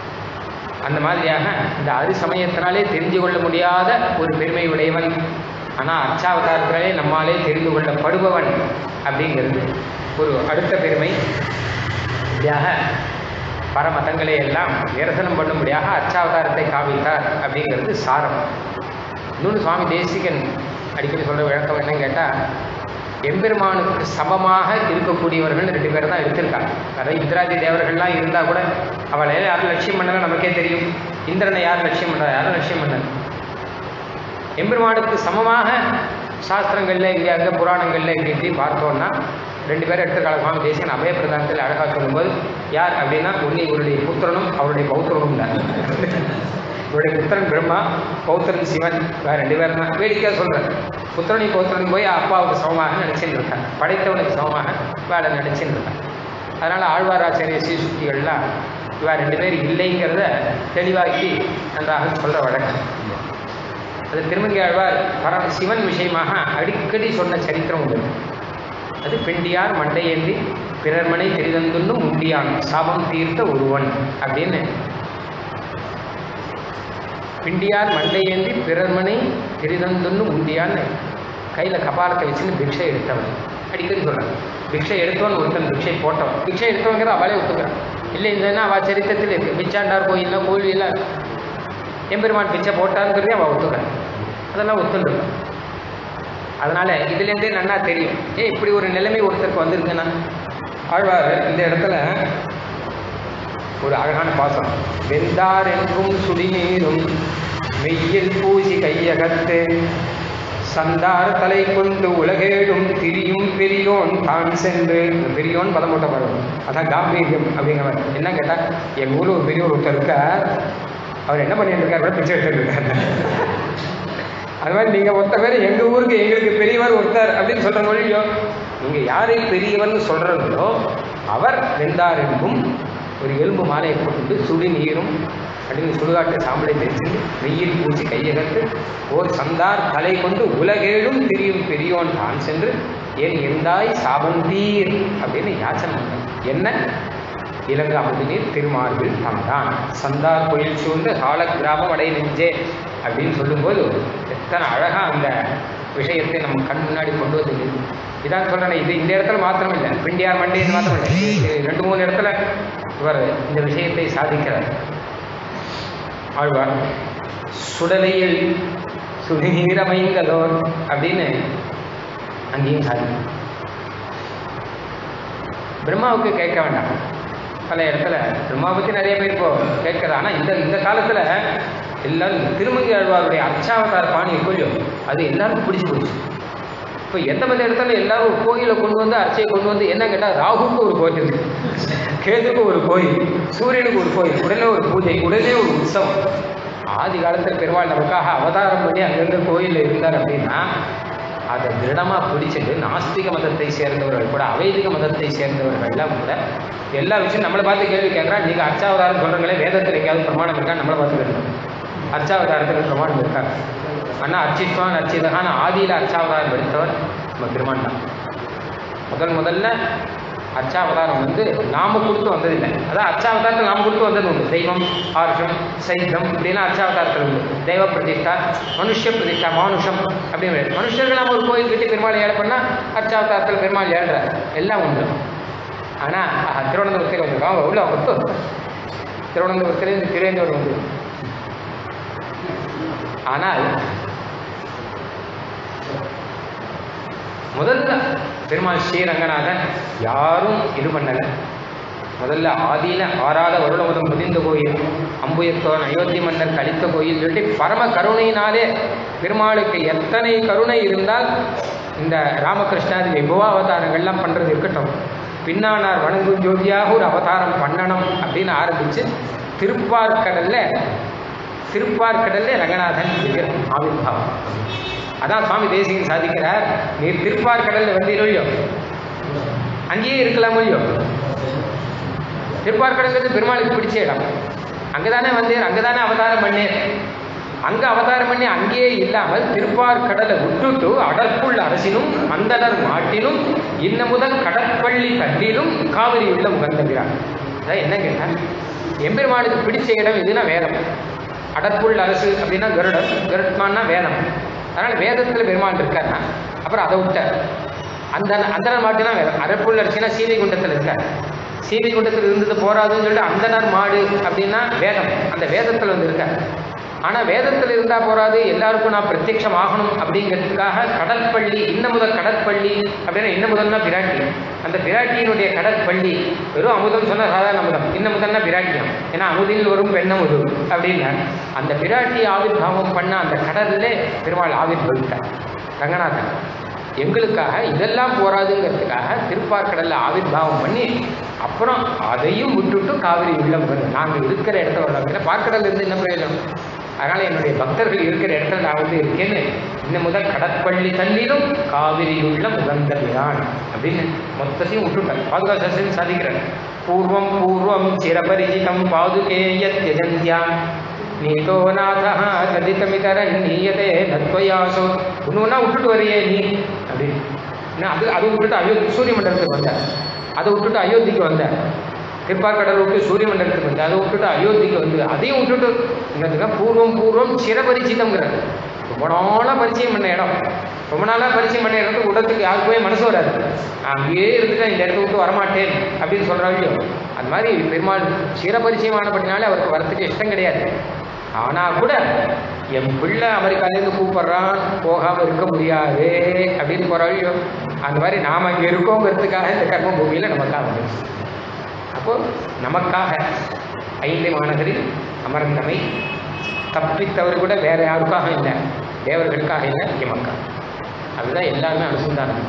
அந்த மாதிரியாக இந்த அது சமயத்தினாலே தெரிந்து கொள்ள முடியாத ஒரு பெருமை உடையவன். ஆனால் அர்ச்சாவதாரத்தினாலே நம்மாலே தெரிந்து கொள்ளப்படுபவன் அப்படிங்கிறது ஒரு அடுத்த பெருமை. இப்படியாக பரமதங்களை எல்லாம் நிரசனம் பண்ணும்படியாக அர்ச்சாவதாரத்தை காவித்தார் அப்படிங்கிறது சாரம். இன்னொன்று சுவாமி தேசிகன் அடிக்கடி சொல்கிற விளக்கம் என்னன்னு கேட்டால், எம்பெருமானுக்கு சமமாக இருக்கக்கூடியவர்கள் 2 பேர் தான் எடுத்திருக்காங்க. அதாவது இந்திராதி தேவர்கள்லாம் இருந்தால் கூட அவளை யாரும் லட்சியம் பண்ணல நமக்கே தெரியும். இந்திரனை யார் லட்சியம் பண்ணுறா, யாரும் லட்சியம் பண்ணல. எம்பெருமானுக்கு சமமாக சாஸ்திரங்களில் இங்கே அங்கே புராணங்களில் இப்படி பார்த்தோன்னா 2 பேரை எடுத்துக்கால. சுவாமி தேசிகன் அபய பிரதானத்தில் அழகாக சொல்லும்போது, யார் அப்படின்னா ஒன்று இவருடைய புத்திரனும் அவருடைய பௌத்திரனும் தான். இவருடைய புத்திரன் பிரம்மா, பௌத்திரன் சிவன், வேற 2 பேர் தான். வேடிக்கையாக சொல்கிறேன், புத்திரனை பௌத்திரன் போய் அப்பாவுக்கு சமமாக நினைச்சுன்னு இருக்காங்க, படைத்தவனுக்கு சமமாக வேலை நினைச்சுன்னு இருக்காங்க. அதனால் ஆழ்வாராச்சாரிய ஸ்ரீசுக்திகள்லாம் இவா 2 பேர் இல்லைங்கிறத தெளிவாக்கி நன்றாக சொல்கிற வழக்கம். அது திருமங்கை ஆழ்வார் சிவன் விஷயமாக அடிக்கடி சொன்ன சரித்திரம் உண்டு. அது பிண்டியார் மண்டையேந்தி பிறர்மனை தெரிதந்துன்னும் உண்டியான் சாபம் தீர்த்த ஒருவன் அப்படின்னு. பிண்டியார் மண்டையேந்தி பிறர்மனை தெரிதந்துன்னும் உண்டியான்னு கையில் கபாலத்தை வச்சுன்னு பிக்ஷை எடுத்தவன் அடிக்கடி சொல்கிறான். பிக்ஷை எடுத்தவன் ஒருத்தன், பிக்ஷை போட்டவன். பிக்ஷை எடுத்தவங்கிற அவளே ஒத்துக்கிறான். இல்லை இல்லைன்னா அவள் சரித்திரத்தில் இருக்குது. பிச்சாண்டார் கோயிலில் கோயிலில் எம்பெருமான் பிச்சை போட்டாங்கிறதே அவள் ஒத்துக்கிறான். அதெல்லாம் ஒத்துருக்கான். அதனால் இதுலேருந்தே நன்னா தெரியும், இப்படி ஒரு நிலைமை ஒருத்தருக்கு வந்திருக்குன்னா. ஆழ்வார் இந்த இடத்துல ஒரு அழகான பாசம். வெந்தார் என்றும் சுடிநீரும் மெய்யில் பூசி கையகத்து சந்தார் தலை கொண்டு உலகேடும் திரியும் பெரியோன் தான் சென்று. பெரியோன் பதம் போட்ட பாருங்க, அதான் காம்பீரியம் அப்படிங்கிற. என்ன கேட்டால், எங்கள் ஊரில் ஒரு பெரியவர் ஒருத்தர் இருக்கார், அவர் என்ன பண்ணிட்டு இருக்காரு, பிச்சை எடுத்துட்டு இருக்காரு. அது மாதிரி நீங்கள் ஒருத்த பேர் எங்கள் ஊருக்கு எங்களுக்கு பெரியவர் ஒருத்தர் அப்படின்னு சொல்கிற இல்லையோ, நீங்கள் யாரை பெரியவர்னு சொல்கிறீங்களோ அவர் வெந்தார் என்றும் ஒரு எலும்பு மாலையை போட்டு சுடி நீரும் அப்படின்னு சுடுகாட்டு சாம்பலை தெரிஞ்சு வெயில் பூச்சி கையகத்து ஓர் சந்தார் தலை கொண்டு உலகேடும் திரியும் பெரியோன் தான் சென்று ஏன் இருந்தாய் சாபந்தீர் அப்படின்னு யாச்சனை. என்ன இலங்காமது நீர் திருமார்பில் தம்தான் சந்தார் கோயில் சூழ்ந்து கால கிராமம் அடை நெஞ்சே அப்படின்னு சொல்லும்போது எத்தனை அழகாக அந்த விஷயத்தை நம்ம கண் முன்னாடி கொண்டு வந்து. இதான் சொல்கிறேன், இது இந்த இடத்துல மாத்திரம் இல்லை, பிண்டியார் மண்டையில் மாத்திரம் இல்லை, 2-3 இடத்துல இவர் இந்த விஷயத்தை சாதிக்கிறார். ஆழ்வார் சுடலையில் சுடுநீரமைந்ததோர் அப்படின்னு அங்கேயும் சாதிக்கும். பிரம்மாவுக்கு கேட்க வேண்டாம், பல இடத்துல பிரம்மா பற்றி நிறைய பேர் இப்போ கேட்குறது. ஆனால் இந்த காலத்தில் எல்லாரும் திருமங்கை ஆழ்வாருடைய அர்ச்சாவதார பாணி கோயிலும் அது எல்லாருக்கும் பிடிச்சி. இப்போ எந்த இடத்துல எல்லாரும் கோயிலை கொண்டு வந்து அர்ச்சையை கொண்டு வந்து என்ன கேட்டால், ராகுக்கு ஒரு கோயில், கேதுக்கு ஒரு கோயில், சூரியனுக்கு ஒரு கோயில், உடனே ஒரு பூஜை, உடனே ஒரு உற்சவம். ஆதி காலத்தில் பெருமாள் நமக்காக அவதாரம் பண்ணி அங்கங்கே கோயிலில் இருந்தார் அப்படின்னா அதை திருடமாக பிடிச்சிட்டு நாஸ்திக மதத்தை சேர்ந்தவர்கள் கூட, அவைதிக மதத்தை சேர்ந்தவர்கள்லாம் கூட எல்லா விஷயம் நம்மளை பார்த்து கேள்வி கேட்குறான். நீங்கள் அர்ச்சாவதாரம் சொல்கிறீங்களே, வேதத்தில் எங்கேயாவது பிரமாணம் இருக்கா? நம்மளை பார்த்து கேட்கணும், அர்ச்சாவதாரத்துக்கு பிரமாணம் இருக்காங்க. ஆனால் அர்ச்சித்வான் அர்ச்சிதகான ஆதியில் அர்ச்சாவதாரம் எடுத்தவர் நம்ம பெருமான் தான். முதல்ல அர்ச்சாவதாரம் வந்து நாம கொடுத்து வந்ததில்லை. அதான் அர்ச்சாவதாரத்தில் நாம கொடுத்து வந்தது உண்டு. தெய்வம், ஆர்ஷம், சைத்தம் இப்படின்னா அர்ச்சாவதாரத்தில் உண்டு. தெய்வ பிரதிஷ்டா, மனுஷ பிரதிஷ்டா, மானுஷம் அப்படின்னு மனுஷர்கள் நம்ம ஒரு கோயில் கட்டி பெருமாள் ஏழை பண்ணால் அர்ச்சாவதாரத்தில் பெருமாள் ஏழுறார், எல்லாம் உண்டு. ஆனால் திருவனந்தபுரத்தில் வந்துருக்காங்க, உள்ள வந்து திருவனந்தபுரத்திலேருந்து திருவேந்தூர் வந்து. ஆனால் முதல்ல பெருமாள் ஸ்ரீரங்கநாதன் யாரும் இது பண்ணலை. முதல்ல ஆதியில ஆறாத வருடமுதம் முதிர்ந்த கோயில், அம்புயத்தோன் அயோத்தி மன்னர் கழித்த கோயில் சொல்லி பரம கருணையினாலே பெருமாளுக்கு எத்தனை கருணை இருந்தால் இந்த ராமகிருஷ்ணாதி விபவ அவதாரங்கள்லாம் பண்ணுறது இருக்கட்டும், பின்னானார் வணங்கும் ஜோதியாக ஒரு அவதாரம் பண்ணணும் அப்படின்னு ஆரம்பித்து திருப்பார்கடல்ல ரங்கநாதன் ஆவிர்வாவம். அதான் சுவாமி தேசிகன் சாதிக்கிறார், நீர் திருப்பார்கடல்ல வந்தீரோ அங்கேயே இருக்கலாமோ இல்லையோ. திருப்பார்கடல்ங்கிறது பெருமாளுக்கு பிடிச்ச இடம், அங்கதானே வந்தேர், அங்கதானே அவதாரம் பண்ணேர். அங்கே அவதாரம் பண்ணி அங்கேயே இல்லாமல் திருப்பார்கடலை விட்டுட்டு அடற்புள் அரசினும் அந்தனர் மாட்டினும் இன்ன முதல் கடற்பள்ளி தண்ணீரும் காவிரி உள்ள உகந்தகிறார். அதான் என்ன கேட்டால், எம்பெருமானுக்கு பிடிச்ச இடம் எதுனா வேதம். அடற்புள் அரசு அப்படின்னா கருடமானா வேதம். அதனால் வேதத்தில் பெருமாள் இருக்காருன்னா அப்புறம் அதை விட்டார். அந்தனர் மாட்டுனா வேதம். அடற்புள் அரசினா சீவை குண்டத்தில் இருக்கார். சீவை குண்டத்தில் இருந்தது போராதுன்னு சொல்லிட்டு அந்தனர் மாடு அப்படின்னா வேதம், அந்த வேதத்தில் வந்து இருக்கார். ஆனால் வேதத்தில் இருந்தால் போராது, எல்லாருக்கும் நான் பிரத்யட்சம் ஆகணும் அப்படிங்கிறதுக்காக கடற்பள்ளி, இன்ன முதல் கடற்பள்ளி அப்படின்னா இன்ன முதல்னா பிராட்டி. அந்த பிராட்டியினுடைய கடற்பள்ளி வெறும் அமுதம் சொன்னால் சாதாரண அமுதம், இன்ன முதல்னா பிராட்டியம். ஏன்னா அமுதில் வரும் பெண்ணமுது அப்படின்னா அந்த பிராட்டி ஆவிர்வாவம் பண்ண அந்த கடல்லே பெருமாள் ஆவிர்வவித்தார் ரங்கநாதன். எங்களுக்காக இதெல்லாம் போராதுங்கிறதுக்காக திருப்பார்கடலில் ஆவிர்வாவம் பண்ணி அப்புறம் அதையும் விட்டுட்டு காவிரி உள்ளம் நாங்கள் இருக்கிற இடத்துல வரலாம். பார்க்கடல் இருந்து என்ன பிரயோஜனம்? அதனால் என்னுடைய பக்தர்கள் இருக்கிற இடத்துல நான் வந்து இருக்கேன்னு இன்னும் முதல் கடற்பள்ளி தண்ணீரும் காவிரியுள்ள முகந்தபிரான் அப்படின்னு மொத்தத்தையும் விட்டுட்டார். பாதுகாப்பு சாதிக்கிறார். பூர்வம் பூர்வம் சிரபரிஜிதம் பாதுகேயத்யஜந்தியா நீதோ நாதா கதிதமிதர நீயதே நத்வயாசோ. ஒன்று விட்டுட்டு வரையே நீ அப்படின்னு. அதை விட்டுட்டு சூரிய மண்டலத்துக்கு வந்தார். அதை விட்டுட்டு அயோத்திக்கு வந்தார். திருப்பார்கடல் விட்டு சூரிய மண்டலத்துக்கு வந்து அதை விட்டுட்டு அயோத்திக்கு வந்து அதையும் விட்டுட்டு என்னதுன்னா பூர்வம் பூர்வம் சிரபரிச்சிதம்ங்கிறார். ரொம்ப நாளாக பரிச்சயம் பண்ண இடம், ரொம்ப நாளாக பரிச்சயம் பண்ண இடத்துக்கு விடத்துக்கு யாருக்குமே மனசு வராது. அங்கேயே இருந்துட்டு இந்த இடத்த விட்டு வரமாட்டேன் அப்படின்னு சொல்கிறாங்களோ அது மாதிரி பெருமாள் சிரபரிச்சயமானபடினாலே அவருக்கு வரத்துக்கு இஷ்டம் கிடையாது. ஆனால் கூட என் பிள்ளை அமெரிக்காலேருந்து கூப்பிட்றான், போகாமல் இருக்க முடியாது அப்படின்னு போகிறாங்களோ அந்த மாதிரி நாம் அங்கே இருக்கோங்கிறதுக்காக இந்த கர்ம பூமியில் நமக்காக வந்துச்சு. அப்போது நமக்காக 5 மாநகரில் அமர்ந்தமை தப்பித்தவர் கூட வேற யாருக்காக இல்லை, தேவர்களுக்காக இல்லை, எமக்காக. அதுதான் எல்லாருமே அனுசந்தானம்.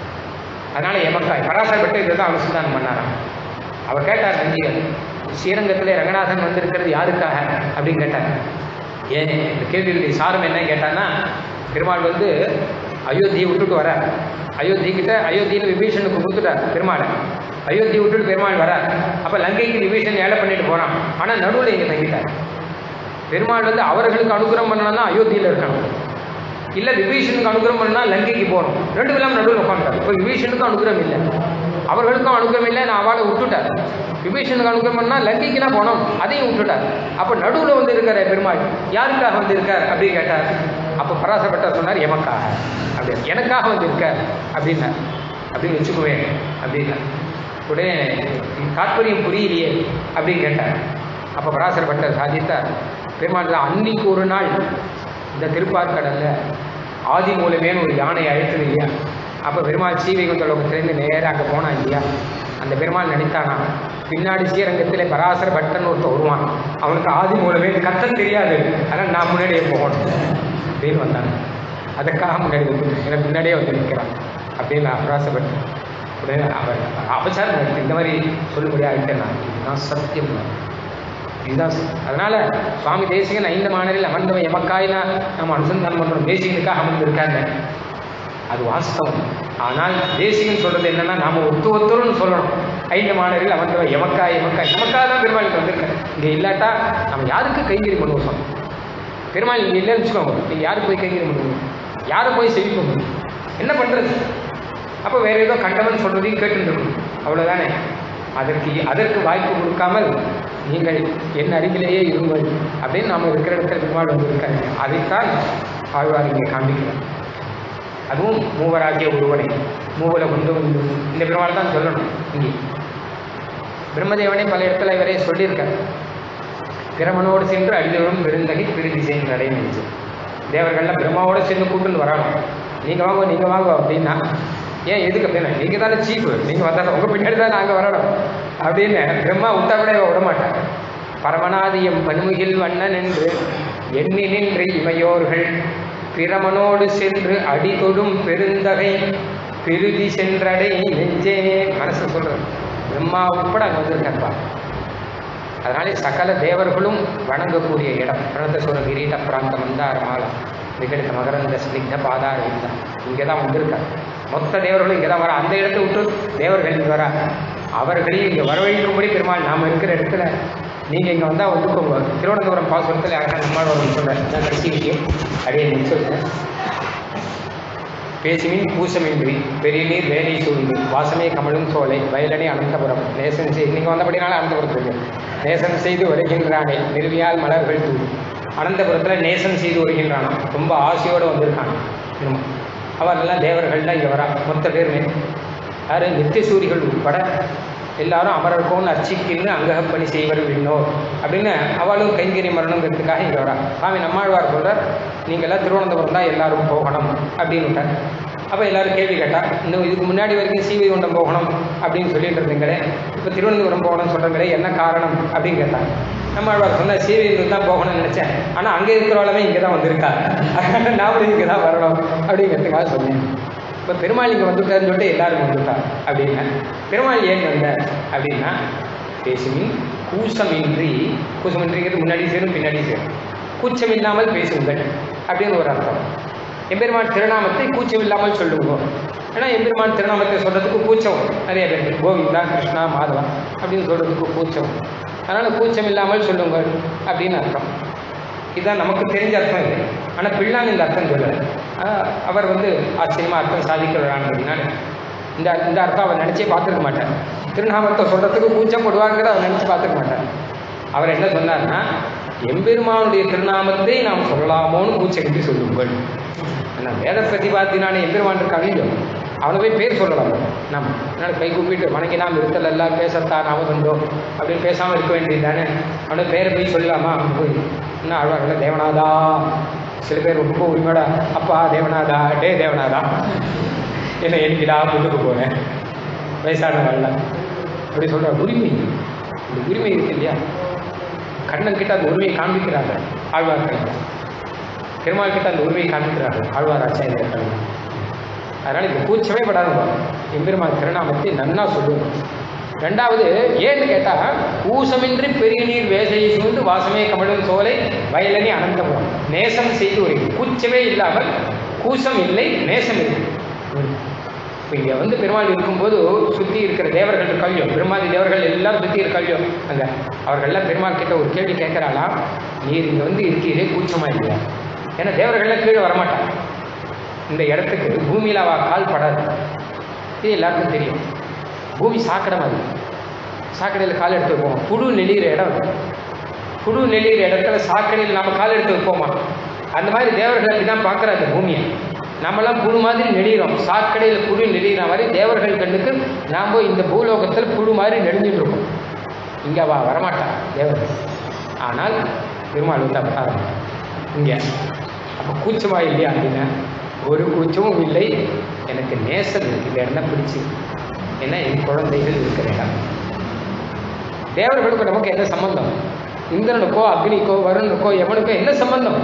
அதனால எமக்காய் பராசர பட்டு இதை தான் அனுசந்தானம் பண்ணாராம். அவர் கேட்டார் நந்திகள், ஸ்ரீரங்கத்தில் ரங்கநாதன் வந்திருக்கிறது யாருக்காக அப்படின்னு கேட்டார். ஏன் இந்த கேள்வியுடைய சாரம் என்ன கேட்டான்னா, பெருமாள் வந்து அயோத்தியை விட்டுட்டு வர, அயோத்தியில் விபீஷனுக்கு கொடுத்துட்டார் பெருமாளை. அயோத்தியை விட்டுட்டு பெருமாள் வர, அப்போ லங்கைக்கு விபீஷன் ஏழை பண்ணிட்டு போகிறான். ஆனால் நடுவில் இங்கே தங்கிட்டார். பெருமாள் வந்து அவர்களுக்கு அனுகிரகம் பண்ணணும்னா அயோத்தியில் இருக்கணும், இல்லை விபீஷனுக்கு அனுகிரகம் பண்ணா லங்கைக்கு போகணும். ரெண்டு இல்லாமல் நடுவில் உட்காந்துட்டார். இப்போ விபீஷனுக்கும் அனுகிரகம் இல்லை, அவர்களுக்கும் அனுகிரகம் இல்லை, நான் அவளை விட்டுட்டார். விபீஷனுக்கு அனுகிரகம் பண்ணால் லங்கைக்குனா போனோம், அதையும் விட்டுட்டார். அப்போ நடுவில் வந்து இருக்கிற பெருமாள் யாருக்காக வந்து இருக்கார் அப்படின்னு கேட்டார். அப்போ பராசரப்பட்டார் சொன்னார், எமக்காக அப்படின்னு, எனக்காக வந்து இருக்கார் அப்படின்னார். அப்படின்னு வச்சுக்குவேன் அப்படின்னா உடனே தாற்பயம் புரியலையே அப்படின்னு கேட்டார். அப்போ பராசரப்பட்டர் சாதித்தார், பெருமாள் அன்னைக்கு ஒரு நாள் இந்த திருப்பார்கடலில் ஆதி மூலமேனு ஒரு யானை அழைத்தது இல்லையா, அப்போ பெருமாள் ஸ்ரீவைகுண்ட லோகத்திலேருந்து நேராக அங்கே போனான் இல்லையா, அந்த பெருமாள் நினைத்தானா பின்னாடி ஸ்ரீரங்கத்தில் பராசர பட்டன் ஒருத்தர் வருவான், அவனுக்கு ஆதி மூலமே கத்தம் தெரியாது, அதனால் நான் முன்னாடியே போகணும் அப்படின்னு வந்தாங்க. அதுக்காக முன்னாடி வந்து எனக்கு முன்னாடியே வந்து நிற்கிறான் அப்படின்னு பராசரப்பட்டன். உடனே அவர் அபச்சாரம் இந்த மாதிரி சொல்லும்படியாக ஆகிட்டேன். இதுதான் சத்தியம், இதுதான். அதனால சுவாமி தேசிகன் 5 மாநகரில் அமர்ந்தவன் எமக்காயினா நம்ம அனுசந்தானம் பண்ணுறோம், தேசிகனுக்காக அமர்ந்திருக்காங்க, அது வாஸ்தவம். ஆனால் தேசிகன் சொல்றது என்னன்னா, நாம ஒருத்தருன்னு சொல்லணும். 5 மாநகரில் அமர்ந்தவன் எமக்காய் நமக்காக தான் பெருமாளுக்கு வந்திருக்காரு. இங்கே இல்லாட்டா நம்ம யாருக்கு கைங்கறி பண்ணுவோம் சொன்னோம். பெருமாள் இங்கே இல்லைன்னு வச்சுக்கோங்க, நீங்கள் யாருக்கு போய் கைங்கறி பண்ணுவோம், யாரை போய் செவிக்க முடியும், என்ன பண்ணுறது? அப்போ வேற ஏதோ கண்டவன் சொல்றதையும் கேட்டுருக்கணும், அவ்வளோதானே. அதற்கு வாய்ப்பு கொடுக்காமல் நீங்கள் என் அருகிலேயே இருங்கள் அப்படின்னு நாம் இருக்கிற இடத்துல பெருமாள் வந்திருக்காங்க. அதைத்தான் ஆழ்வார் இங்கே காண்பிக்கிறார். அதுவும் மூவராகிய ஒருவனை மூவலை கொண்டு வந்து இந்த பெருமாள் தான் சொல்லணும். இங்கே பிரம்மதேவனை பல இடத்துல இவரே சொல்லியிருக்கார். பிரமனோடு சென்று அடிதோறும் பெருந்தகை பிரிதி சென்று அடைந்து தேவர்கள்லாம் பிரம்மாவோடு சென்று கூட்டுன்னு வரணும். நீங்கள் வாங்க அப்படின்னா, ஏன் எதுக்கு அப்படின்னா, நீங்கள் தானே சீப்பு, நீங்கள் வந்தாலும் உங்கள் பின்னாடி தான் நாங்கள் வரணும் அப்படின்னு பிரம்மா விட்டா கூட விடமாட்டாங்க. பரமநாதியம் பன்முகில் வண்ணன் என்று எண்ணி நின்று இமையோர்கள் பிரமனோடு சென்று அடிதொடும் பெருந்தகை பெருதி சென்றடை நெஞ்சே. மனசு சொல்கிறது, பிரம்மா உட்பட அங்கே வந்திருக்கப்பா. அதனாலே சகல தேவர்களும் வணங்கக்கூடிய இடம் பிரணதசுர கிரீட பிராந்த மந்தார மாலை விகடித மகரந்த ஸ்னிக்த பாதார இருந்தால் இங்கே தான் வந்திருக்காங்க. மொத்த தேவர்களும் இங்கே தான் வர. அந்த இடத்த விட்டு தேவர்கள் இங்கே வர, அவர்களையும் இங்கே வரவழைக்கும்படி பெருமாள் நாம் இருக்கிற இடத்துல நீங்கள் இங்கே வந்தால் வந்துக்கோங்க. திருவனந்தபுரம் பாசுரத்தில் யாராக நம்மளோட சொல்கிறேன். நான் கடைசி விஷயம் அப்படியே முடிச்சுருக்கேன். பேசுமின் பூசமின்றி பெரிய நீர் வேலை சூழ்ந்து வாசமே கமலும் சோலை வயலனை அனந்தபுரம் நேசம் செய்து, நீங்கள் வந்தபடினால அனந்தபுரத்தில் நேசம் செய்து வருகின்றானே நிறுவியால் மலர்கள் தூள். அனந்தபுரத்தில் நேசம் செய்து வருகின்றானோ, ரொம்ப ஆசையோடு வந்திருக்கானோ. அவரெல்லாம் தேவர்கள்லாம் இங்கே வரா. மொத்த பேருமே யார் நித்தியசூரிகள் உட்பட எல்லாரும் அமரர்கோன்னு அர்ச்சிக்கின்னு அங்கப்பணி செய்வர் விண்ணோர் அப்படின்னு அவளும் கைங்கறி மரணங்கிறதுக்காக இங்கே வரா. சுவாமி நம்மாழ்வார் சொல்கிறார், நீங்கள்லாம் திருவனந்தபுரம் தான் எல்லாரும் போகணும் அப்படின்னு விட்டார். அப்போ எல்லோரும் கேள்வி கேட்டால், இன்னும் இதுக்கு முன்னாடி வரைக்கும் ஸ்ரீவைகுண்டம் போகணும் அப்படின்னு சொல்லிட்டு இருந்தீங்களே, இப்போ திருவனந்தபுரம் போகணும்னு சொல்கிறீங்களே, என்ன காரணம் அப்படின்னு கேட்டாங்க. நம்மாழ்வார் சொன்னால் ஸ்ரீவைகுண்டம் தான் போகணும்னு நினச்சேன், ஆனால் அங்கே இருக்கிறவளமே இங்கே தான் வந்திருக்கா, நாமளும் இங்கே தான் வரணும் அப்படிங்கிறதுக்காக சொன்னேன். இப்போ பெருமாள் இங்கே வந்துட்டாருன்னு சொல்லிட்டு எல்லாரும் வந்துட்டா அப்படின்னா, பெருமாள் ஏன் வந்த அப்படின்னா, பேசுமின் கூசமின்றி, கூசமின்றிங்கிறது முன்னாடி சேரும் பின்னாடி சேரும். கூச்சம் இல்லாமல் பேசுங்கள் அப்படின்னு ஒரு அர்த்தம். எம்பெருமான் திருநாமத்தை கூச்சம் இல்லாமல் சொல்லுங்க. ஏன்னா எம்பெருமான் திருநாமத்தை சொல்றதுக்கு கூச்சம் நிறைய பேர், கோவிந்தா கிருஷ்ணா மாதவா அப்படின்னு சொல்றதுக்கு கூச்சம். அதனால கூச்சம் இல்லாமல் சொல்லுங்கள் அப்படின்னு அர்த்தம். இதுதான் நமக்கு தெரிஞ்ச அர்த்தம் இது. ஆனால் பிள்ளான் இந்த அர்த்தம் சொல்லலை. அவர் ஆச்சரியமா அர்த்தம் சாதிக்கிறான் அப்படின்னா இந்த அர்த்தம் அவர் நினைச்சே பார்த்துருக்க மாட்டார். திருநாமத்தை சொல்றதுக்கு கூச்சப்படுவாங்கிறத அவர் நினைச்சு பார்த்துக்க மாட்டார். அவர் என்ன சொன்னார்னா, எம்பெருமானுடைய திருநாமத்தை நாம் சொல்லலாமோன்னு கூச்சக்கட்டி சொல்லுங்கள். நான் வேத பிரதிபாத்தினான எம்பெருமான் இருக்காங்க, அவனை போய் பேர் சொல்லலாம் நம்ம. அதனால் கை கூப்பிட்டு வணங்கி நாம் இருத்தல் எல்லாம் பேசத்தா நாம வந்தோம் அப்படின்னு பேசாமல் இருக்க வேண்டியது தானே. அவனை பேரை போய் சொல்லலாமா? அவன் போய் என்ன ஆழ்வார்கள் தேவநாதா, சில பேர் ரொம்ப உரிமையோட அப்பா தேவநாதா, டே தேவநாதா என்ன எனக்குடா முன்னுக்கு போகிறேன் வயசானவங்கள அப்படி சொல்கிற உரிமை, இந்த உரிமை இருக்கு இல்லையா? கண்ணன் கிட்ட அந்த உரிமையை காண்பிக்கிறாங்க ஆழ்வார்கள், பெருமாள் கிட்ட அந்த உரிமையை காண்பிக்கிறார்கள் ஆழ்வார் ஆச்சாரியர்கள். அதனால் இந்த கூச்சமே படாதுங்க, எம்பெருமான் திருநாமத்தை நன்னா சொல்லுவோம். ரெண்டாவது ஏன்னு கேட்டால், கூசமின்றி பெரிய நீர் வேசையை சூழ்ந்து வாசமே கமழும் சோலை வயலனி அனந்தபுரம். நேசம் செய்து ஒரு கூச்சமே இல்லாமல், கூசம் இல்லை நேசம் இல்லை. இப்போ இங்கே பெருமாள் இருக்கும்போது சுற்றி இருக்கிற தேவர்கள் இருக்காளியோ, பெருமாள் தேவர்கள் எல்லாம் சுற்றி இருக்காளியோ அங்கே, அவர்கள்லாம் பெருமாள் கிட்ட ஒரு கேள்வி கேட்குறாளாம், நீர் இங்கே இருக்கீரே கூச்சமா இல்லையா? ஏன்னா தேவர்கள்லாம் கீழே வரமாட்டாங்க, இந்த இடத்துக்கு பூமியில் அவ கால் படாது. இது எல்லாருக்கும் தெரியும். பூமி சாக்கடை மாதிரி, சாக்கடையில் கால் எடுத்து வைப்போம். புழு நெளிகிற இடம், புழு நெளிகிற இடத்துல சாக்கடையில் நம்ம கால் எடுத்து வைப்போமா? அந்த மாதிரி தேவர்கள் அப்படி தான் பார்க்குறாங்க பூமியை. நம்மளாம் புழு மாதிரி நெளிகிறோம், சாக்கடையில் புழு நெளிகிற மாதிரி தேவர்கள் கண்ணுக்கு நாம் இந்த பூலோகத்தில் புழு மாதிரி நெளிஞ்சிட்டு இருக்கோம். இங்கே அவ வரமாட்டான் தேவர்கள். ஆனால் பெருமாள் அப்பா இங்கே அப்போ கூச்சமா இல்லையா அப்படின்னா, ஒரு கூச்சமும் இல்லை. எனக்கு நேசம் இந்த இடம் பிடிச்சி, ஏன்னா என் குழந்தைகள் இருக்கிற இடம். தேவர்களுக்கு நமக்கு என்ன சம்பந்தம்? இந்திரனுக்கோ அக்னிக்கோ வருணுக்கோ எவனுக்கோ என்ன சம்பந்தம்?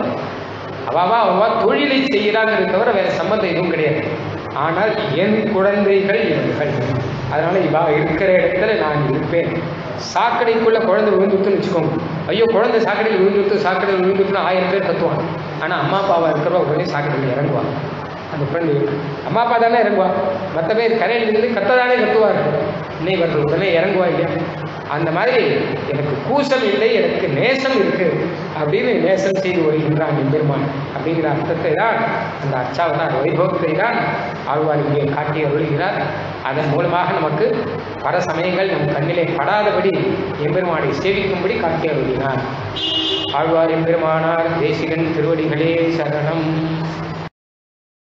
அவா தொழிலை செய்கிறாங்கிறது தவிர வேற சம்பந்தம் எதுவும் கிடையாது. ஆனால் என் குழந்தைகள் இவர்கள், அதனால இவா இருக்கிற இடத்துல நான் இருப்பேன். சாக்கடைக்குள்ள குழந்தை விழுந்துட்டுன்னு வச்சுக்கோங்க, ஐயோ குழந்தை சாக்கடையில் விழுந்துட்டுன்னு 1000 பேர் கத்துவாங்க. ஆனால் அம்மா அப்பாவா இருக்கிறவா உடனே சாக்கடையில் இறங்குவாங்க. அந்த ஃப்ரெண்டு அம்மா அப்பா தானே இறங்குவா, மற்ற பேர் கரையில் இருந்து கத்ததானே கத்துவார், இன்னைக்கு வர்ற உடனே இறங்குவா இல்லையா? அந்த மாதிரி எனக்கு கூசம் இல்லை, எனக்கு நேசம் இருக்கு அப்படின்னு நேசம் செய்து வருகின்றான் எம்பெருமான் அப்படிங்கிற அர்த்தத்தை தான், அந்த அச்சாவதார வைபவத்தை தான் ஆழ்வார் இங்கே காட்டி அருள்கிறார். அதன் மூலமாக நமக்கு பல சமயங்கள் நம் கண்ணிலே படாதபடி எம்பெருமானை சேவிக்கும்படி காட்டி அருளினார். ஆழ்வார் எம்பெருமானார் தேசிகன் திருவடிகளே சரணம்.